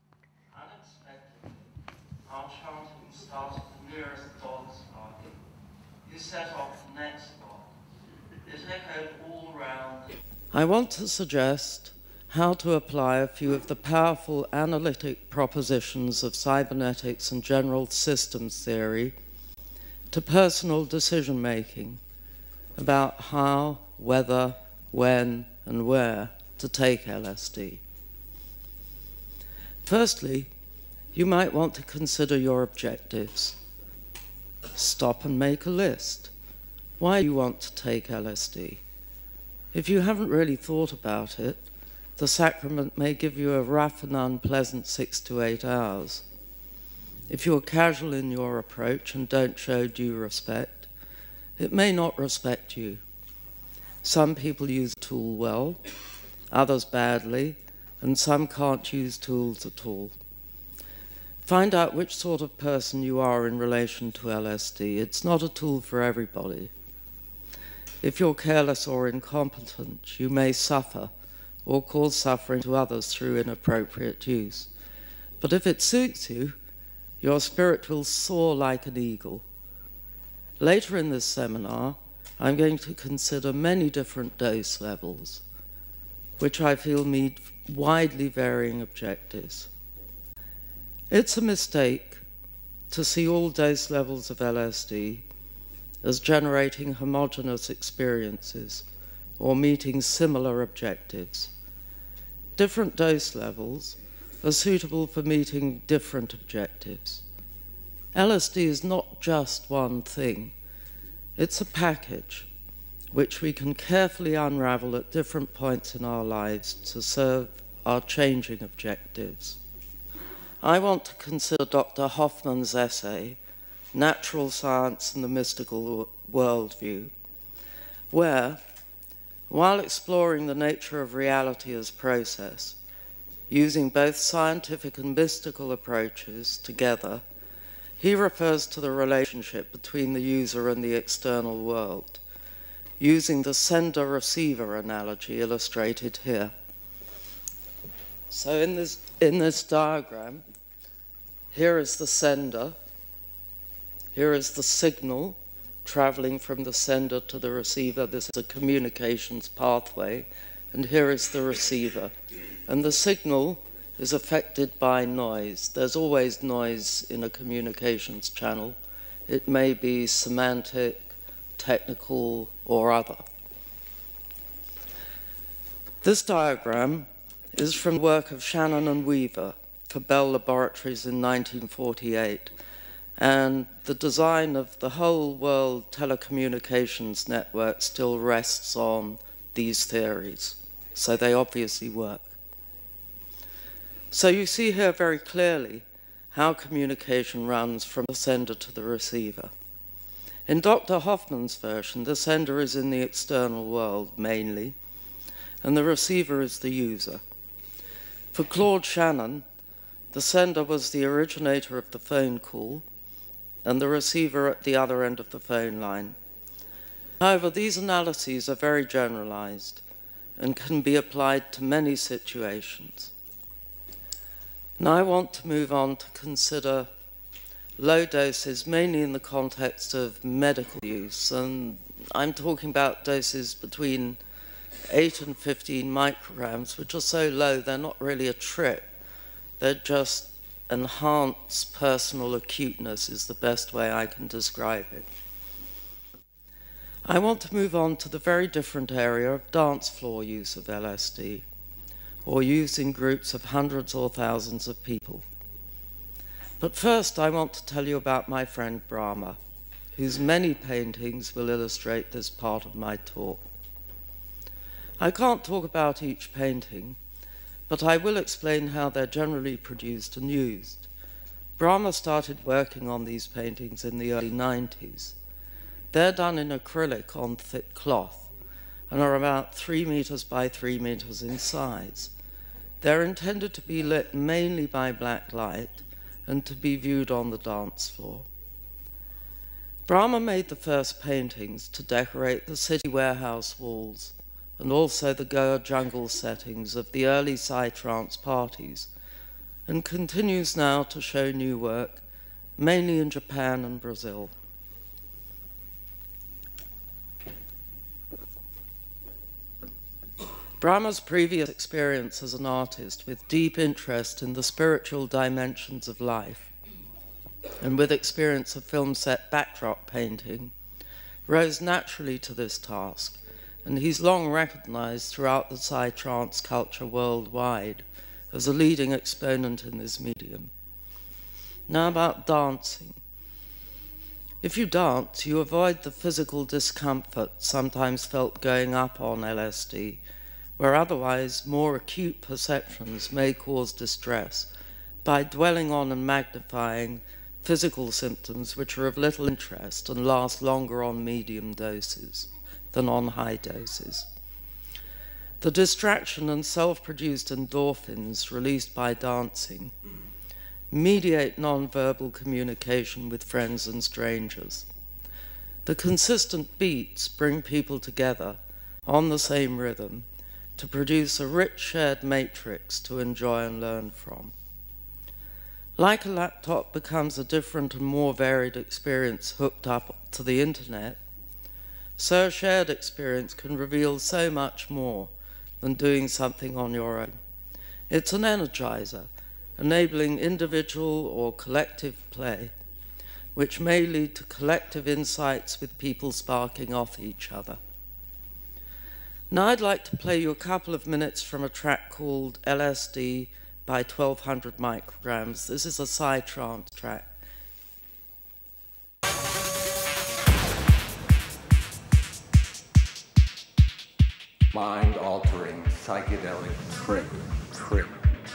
I want to suggest how to apply a few of the powerful analytic propositions of cybernetics and general systems theory to personal decision-making about how, whether, when, and where to take L S D. Firstly, you might want to consider your objectives. Stop and make a list. Why do you want to take L S D? If you haven't really thought about it, the sacrament may give you a rough and unpleasant six to eight hours. If you're casual in your approach and don't show due respect, it may not respect you. Some people use a tool well, others badly, and some can't use tools at all. Find out which sort of person you are in relation to L S D. It's not a tool for everybody. If you're careless or incompetent, you may suffer or cause suffering to others through inappropriate use. But if it suits you, your spirit will soar like an eagle. Later in this seminar, I'm going to consider many different dose levels, which I feel meet widely varying objectives. It's a mistake to see all dose levels of L S D as generating homogeneous experiences or meeting similar objectives. Different dose levels are suitable for meeting different objectives. L S D is not just one thing. It's a package which we can carefully unravel at different points in our lives to serve our changing objectives. I want to consider Doctor Hofmann's essay, Natural Science and the Mystical Worldview, where, while exploring the nature of reality as process, using both scientific and mystical approaches together, he refers to the relationship between the user and the external world, using the sender-receiver analogy illustrated here. So in this, in this diagram, here is the sender, here is the signal traveling from the sender to the receiver. This is a communications pathway, and here is the receiver. And the signal is affected by noise. There's always noise in a communications channel. It may be semantic, technical, or other. This diagram is from the work of Shannon and Weaver for Bell Laboratories in nineteen forty-eight. And the design of the whole world telecommunications network still rests on these theories. So they obviously work. So you see here very clearly how communication runs from the sender to the receiver. In Doctor Hofmann's version, the sender is in the external world mainly, and the receiver is the user. For Claude Shannon, the sender was the originator of the phone call, and the receiver at the other end of the phone line. However, these analyses are very generalized and can be applied to many situations. Now I want to move on to consider low doses, mainly in the context of medical use, and I'm talking about doses between eight and fifteen micrograms, which are so low they're not really a trip, they're just enhance personal acuteness is the best way I can describe it. I want to move on to the very different area of dance floor use of L S D, or use in groups of hundreds or thousands of people. But first I want to tell you about my friend Brahma, whose many paintings will illustrate this part of my talk. I can't talk about each painting, but but I will explain how they're generally produced and used. Brahma started working on these paintings in the early nineties. They're done in acrylic on thick cloth and are about three meters by three meters in size. They're intended to be lit mainly by black light and to be viewed on the dance floor. Brahma made the first paintings to decorate the city warehouse walls and also the Goa jungle settings of the early psytrance parties, and continues now to show new work, mainly in Japan and Brazil. Brahma's previous experience as an artist, with deep interest in the spiritual dimensions of life, and with experience of film set backdrop painting, rose naturally to this task, and he's long recognized throughout the psytrance culture worldwide as a leading exponent in this medium. Now about dancing. If you dance, you avoid the physical discomfort sometimes felt going up on L S D, where otherwise more acute perceptions may cause distress by dwelling on and magnifying physical symptoms which are of little interest and last longer on medium doses than on high doses. The distraction and self-produced endorphins released by dancing mediate non-verbal communication with friends and strangers. The consistent beats bring people together on the same rhythm to produce a rich shared matrix to enjoy and learn from. Like a laptop becomes a different and more varied experience hooked up to the internet, so a shared experience can reveal so much more than doing something on your own. It's an energizer, enabling individual or collective play, which may lead to collective insights with people sparking off each other. Now I'd like to play you a couple of minutes from a track called L S D by twelve hundred micrograms. This is a psytrance track. Mind-altering psychedelic trip, trip.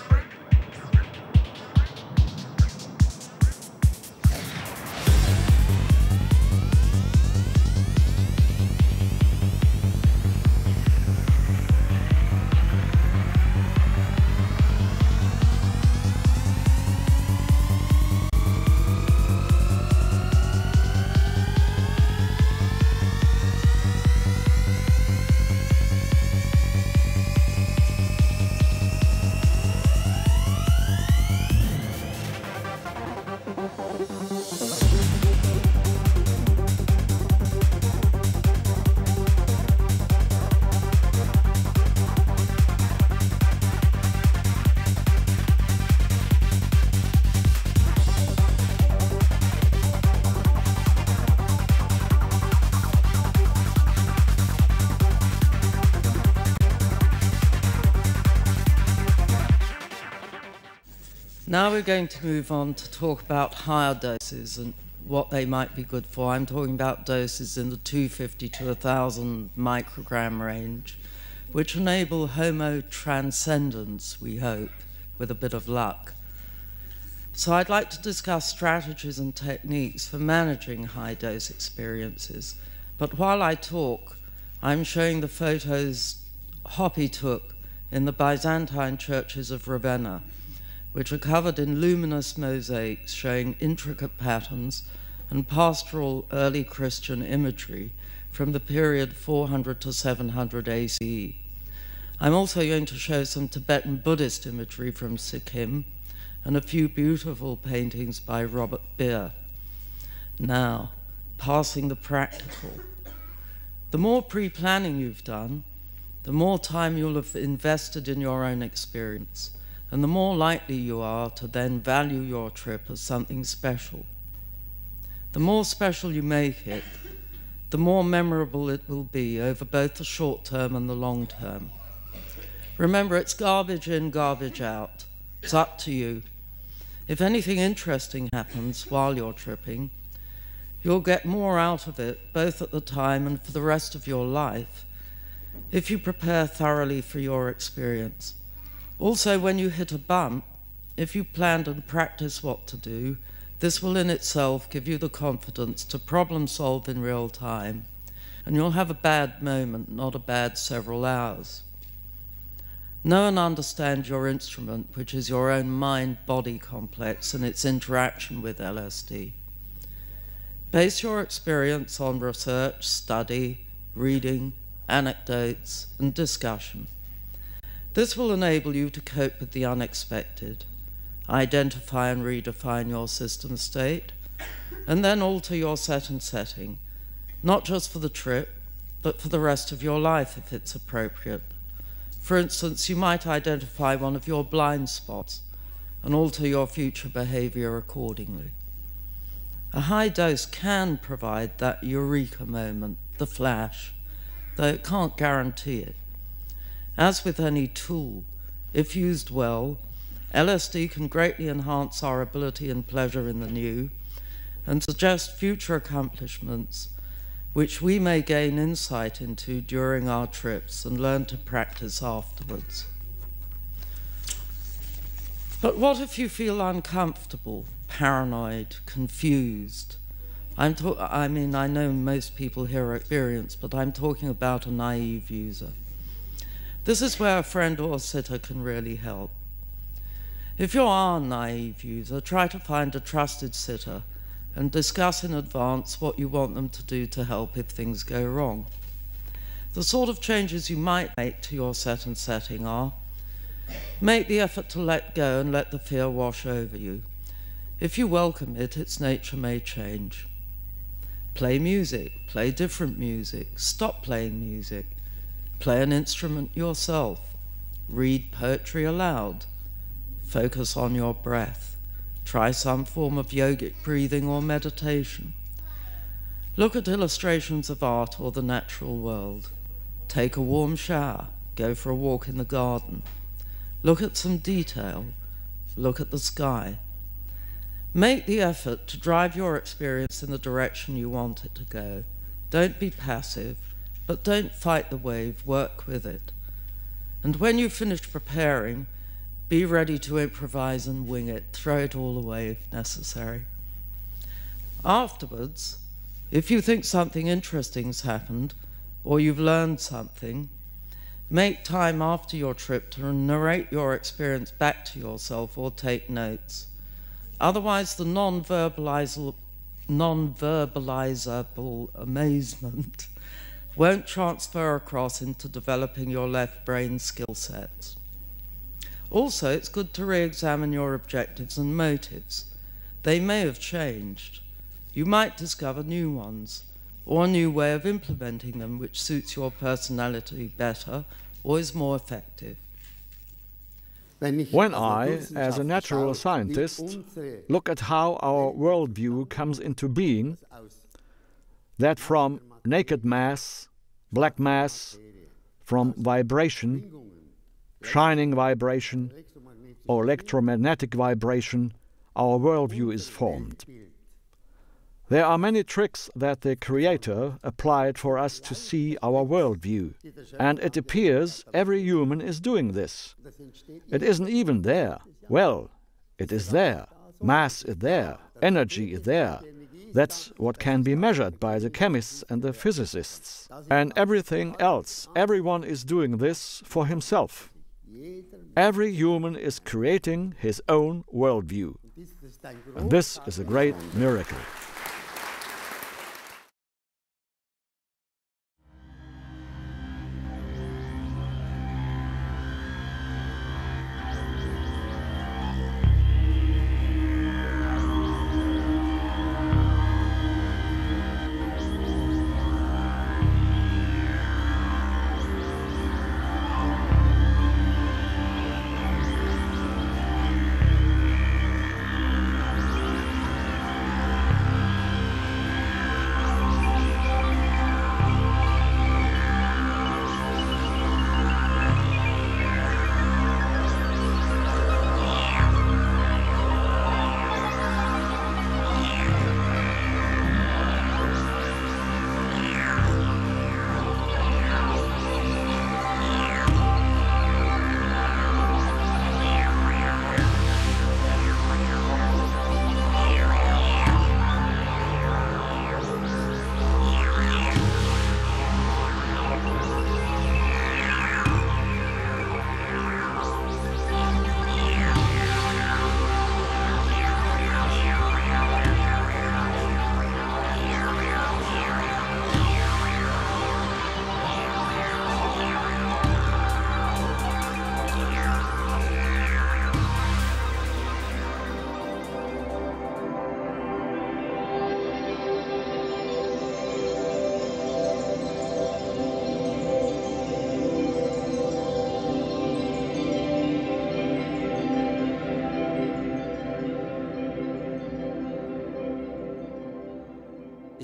Now we're going to move on to talk about higher doses and what they might be good for. I'm talking about doses in the two hundred fifty to one thousand microgram range, which enable homo-transcendence, we hope, with a bit of luck. So I'd like to discuss strategies and techniques for managing high-dose experiences. But while I talk, I'm showing the photos Hoppe took in the Byzantine churches of Ravenna, which are covered in luminous mosaics showing intricate patterns and pastoral early Christian imagery from the period four hundred to seven hundred A C E. I'm also going to show some Tibetan Buddhist imagery from Sikkim and a few beautiful paintings by Robert Beer. Now, passing the practical. The more pre-planning you've done, the more time you'll have invested in your own experience, and the more likely you are to then value your trip as something special. The more special you make it, the more memorable it will be over both the short term and the long term. Remember, it's garbage in, garbage out. It's up to you. If anything interesting happens while you're tripping, you'll get more out of it, both at the time and for the rest of your life, if you prepare thoroughly for your experience. Also, when you hit a bump, if you planned and practiced what to do, this will in itself give you the confidence to problem solve in real time, and you'll have a bad moment, not a bad several hours. Know and understand your instrument, which is your own mind-body complex and its interaction with L S D. Base your experience on research, study, reading, anecdotes, and discussion. This will enable you to cope with the unexpected, identify and redefine your system state, and then alter your set and setting, not just for the trip, but for the rest of your life if it's appropriate. For instance, you might identify one of your blind spots and alter your future behavior accordingly. A high dose can provide that eureka moment, the flash, though it can't guarantee it. As with any tool, if used well, L S D can greatly enhance our ability and pleasure in the new and suggest future accomplishments which we may gain insight into during our trips and learn to practice afterwards. But what if you feel uncomfortable, paranoid, confused? I'm I mean, I know most people here are experienced, but I'm talking about a naive user. This is where a friend or a sitter can really help. If you are a naive user, try to find a trusted sitter and discuss in advance what you want them to do to help if things go wrong. The sort of changes you might make to your set and setting are: make the effort to let go and let the fear wash over you. If you welcome it, its nature may change. Play music, play different music, stop playing music, play an instrument yourself, read poetry aloud, focus on your breath, try some form of yogic breathing or meditation. Look at illustrations of art or the natural world. Take a warm shower, go for a walk in the garden. Look at some detail, look at the sky. Make the effort to drive your experience in the direction you want it to go. Don't be passive, but don't fight the wave, work with it. And when you've finished preparing, be ready to improvise and wing it, throw it all away if necessary. Afterwards, if you think something interesting's happened, or you've learned something, make time after your trip to narrate your experience back to yourself or take notes. Otherwise, the non-verbalizable, non-verbalizable amazement won't transfer across into developing your left brain skill sets. Also, it's good to re-examine your objectives and motives. They may have changed. You might discover new ones, or a new way of implementing them which suits your personality better or is more effective. When I, as a natural scientist, look at how our worldview comes into being, that from naked mass, black mass, from vibration, shining vibration, or electromagnetic vibration, our worldview is formed. There are many tricks that the Creator applied for us to see our worldview, and it appears every human is doing this. It isn't even there. Well, it is there. Mass is there. Energy is there. That's what can be measured by the chemists and the physicists. And everything else, everyone is doing this for himself. Every human is creating his own worldview. And this is a great miracle.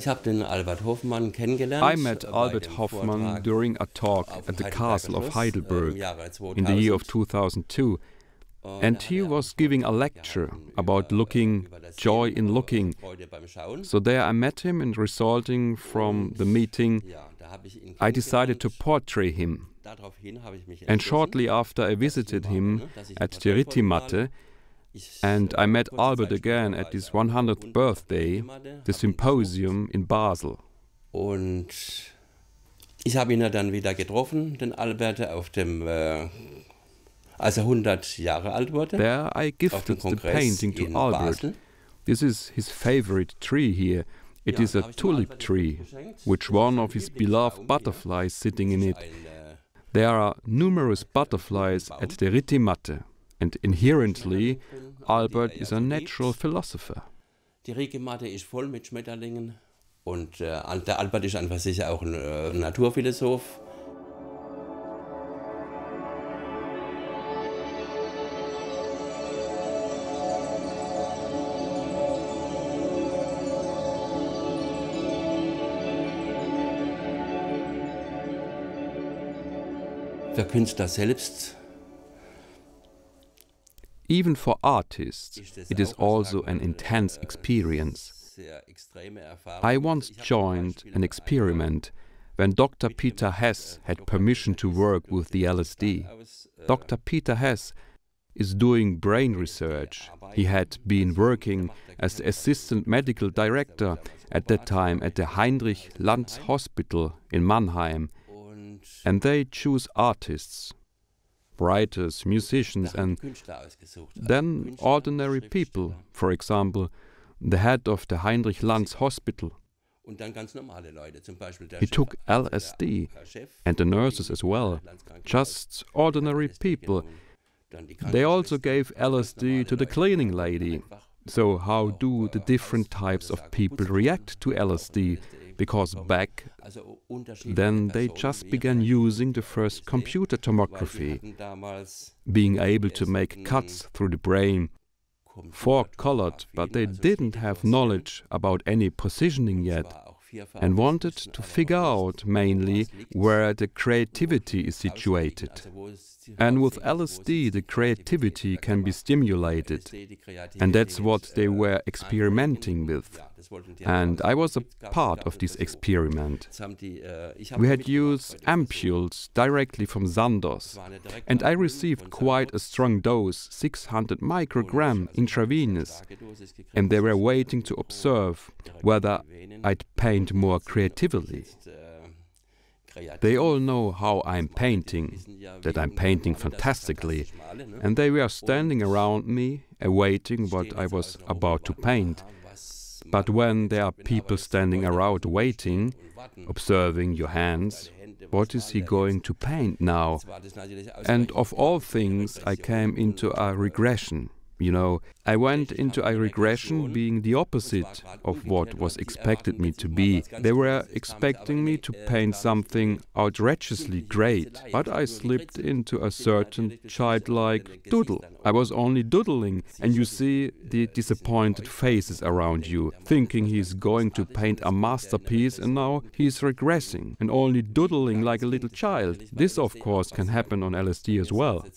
I met Albert Hofmann during a talk at the Castle of Heidelberg in the year of two thousand two, and he was giving a lecture about looking, joy in looking. So there I met him, and resulting from the meeting, I decided to portray him. And shortly after I visited him at the Rittimatte, and I met Albert again at his one hundredth birthday, the symposium in Basel. Und ich habe ihn ja dann wieder getroffen, den Albert, auf dem, äh, als er hundert Jahre alt wurde. There I gifted the painting to Albert. Basel. This is his favorite tree here. It is a tulip tree, which one of his beloved butterflies sitting in it. There are numerous butterflies at the Rittimatte, and inherently Albert is a natural philosopher. Die Rittimatte ist voll mit Schmetterlingen und äh, der Albert ist einfach sicher auch ein äh, Naturphilosoph. Für Künstler selbst. Even for artists, it is also an intense experience. I once joined an experiment when Doctor Peter Hess had permission to work with the L S D. Doctor Peter Hess is doing brain research. He had been working as the assistant medical director at that time at the Heinrich Lanz Hospital in Mannheim, and they choose artists, writers, musicians, and then ordinary people. For example, the head of the Heinrich Lanz Hospital. He took L S D, and the nurses as well, just ordinary people. They also gave L S D to the cleaning lady. So how do the different types of people react to L S D? Because back then they just began using the first computer tomography, being able to make cuts through the brain, four-colored, but they didn't have knowledge about any positioning yet, and wanted to figure out mainly where the creativity is situated. And with L S D the creativity can be stimulated, and that's what they were experimenting with. And I was a part of this experiment. We had used ampules directly from Sandoz, and I received quite a strong dose, six hundred microgram intravenous, and they were waiting to observe whether I'd paint more creatively. They all know how I'm painting, that I'm painting fantastically, and they were standing around me, awaiting what I was about to paint. But when there are people standing around waiting, observing your hands, what is he going to paint now? And of all things, I came into a regression. You know, I went into a regression being the opposite of what was expected me to be. They were expecting me to paint something outrageously great, but I slipped into a certain childlike doodle. I was only doodling, and you see the disappointed faces around you, thinking he's going to paint a masterpiece, and now he's regressing and only doodling like a little child. This, of course, can happen on L S D as well.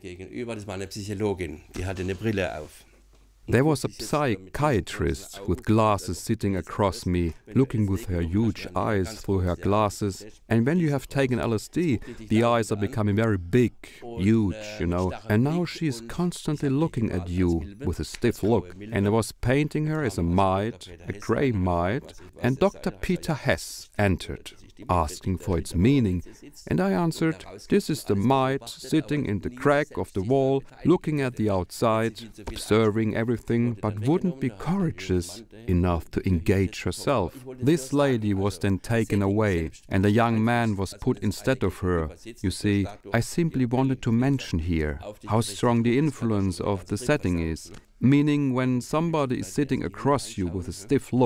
There was a psychiatrist with glasses sitting across me, looking with her huge eyes through her glasses. And when you have taken L S D, the eyes are becoming very big, huge, you know. And now she is constantly looking at you with a stiff look. And I was painting her as a mite, a grey mite, and Doctor Peter Hess entered, asking for its meaning, and I answered, this is the mite sitting in the crack of the wall, looking at the outside, observing everything, but wouldn't be courageous enough to engage herself. This lady was then taken away, and a young man was put instead of her. You see, I simply wanted to mention here how strong the influence of the setting is, meaning when somebody is sitting across you with a stiff look,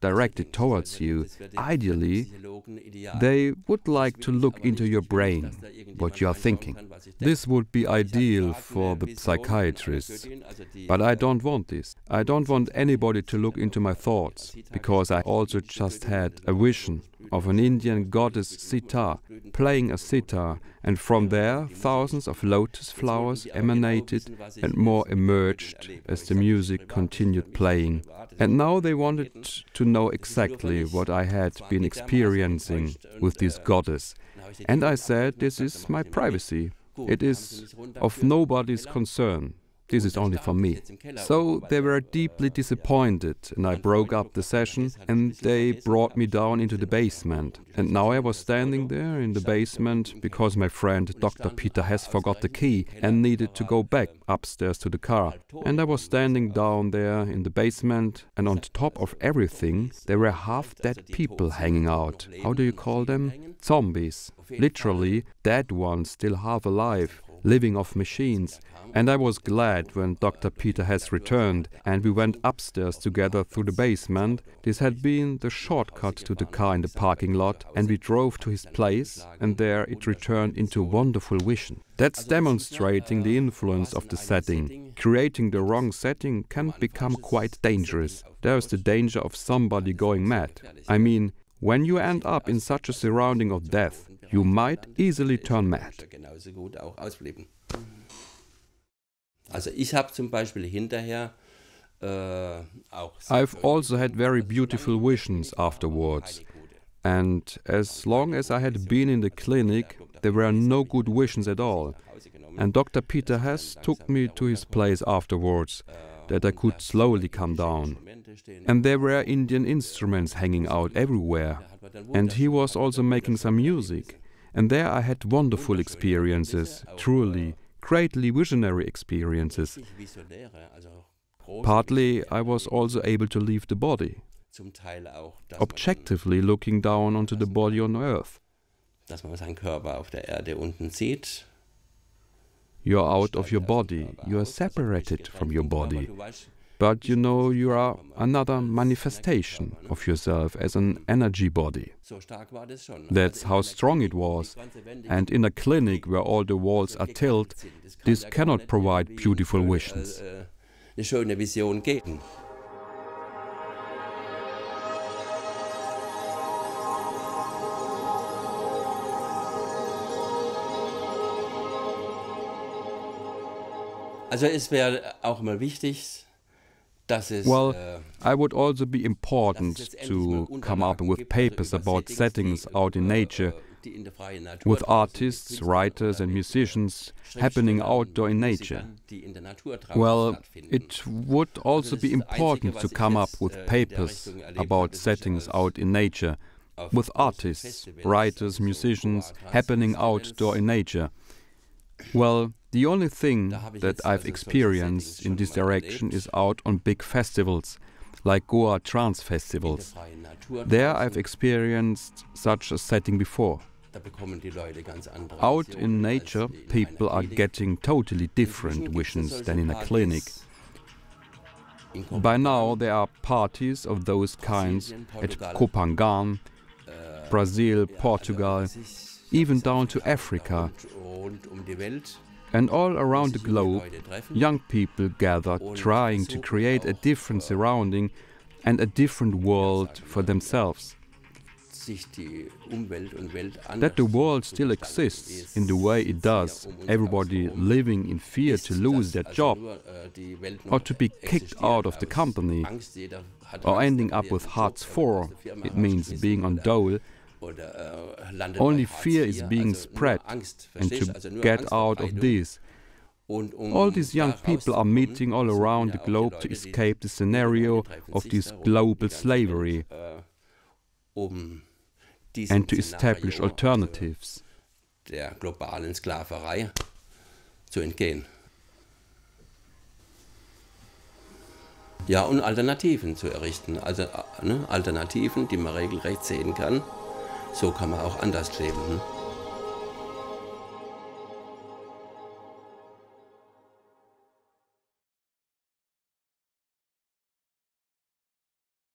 directed towards you. Ideally, they would like to look into your brain, what you are thinking. This would be ideal for the psychiatrists, but I don't want this. I don't want anybody to look into my thoughts, because I also just had a vision of an Indian goddess sitar playing a sitar, and from there thousands of lotus flowers emanated and more emerged as the music continued playing. And now they wanted to know exactly what I had been experiencing with this goddess. And I said, this is my privacy. It is of nobody's concern. This is only for me. So they were deeply disappointed, and I broke up the session, and they brought me down into the basement. And now I was standing there in the basement because my friend Doctor Peter Hess forgot the key and needed to go back upstairs to the car. And I was standing down there in the basement, and on top of everything there were half-dead people hanging out. How do you call them? Zombies. Literally dead ones still half alive, living off machines. And I was glad when Doctor Peter Hess returned and we went upstairs together through the basement. This had been the shortcut to the car in the parking lot, and we drove to his place, and there it returned into a wonderful vision. That's demonstrating the influence of the setting. Creating the wrong setting can become quite dangerous. There is the danger of somebody going mad. I mean, when you end up in such a surrounding of death, you might easily turn mad. Also ich habe zum Beispiel hinterher äh, auch I've also had very beautiful visions afterwards. And as long as I had been in the clinic, there were no good visions at all. And Doctor Peter Hess took me to his place afterwards, that I could slowly come down. And there were Indian instruments hanging out everywhere. And he was also making some music. And there I had wonderful experiences, truly, greatly visionary experiences. Partly I was also able to leave the body, objectively looking down onto the body on earth. You're out of your body, you are separated from your body. But you know you are another manifestation of yourself as an energy body. That's how strong it was. And in a clinic where all the walls are tilt, this cannot provide beautiful visions. Also es wäre auch mal wichtig, Well, I would also be important to come up with papers about settings out in nature, with artists, writers and musicians happening outdoor in nature. Well, it would also be important to come up with papers about settings out in nature, with artists, writers, musicians happening outdoor in nature. Well, the only thing that I've experienced in this direction is out on big festivals, like Goa trance festivals. There I've experienced such a setting before. Out in nature, people are getting totally different visions than in a clinic. By now there are parties of those kinds at Kopangan, Brazil, Portugal, even down to Africa. And all around the globe, young people gather trying to create a different surrounding and a different world for themselves. That the world still exists in the way it does, everybody living in fear to lose their job, or to be kicked out of the company, or ending up with Hartz four, it means being on dole. Only fear is being spread, and to get out of this. All these young people are meeting all around the globe to escape the scenario of this global slavery and to establish alternatives. Der globalen Sklaverei zu entgehen. Ja, und Alternativen zu errichten, also ne, Alternativen, die man regelrecht sehen kann. So kann man auch anders leben. Ne?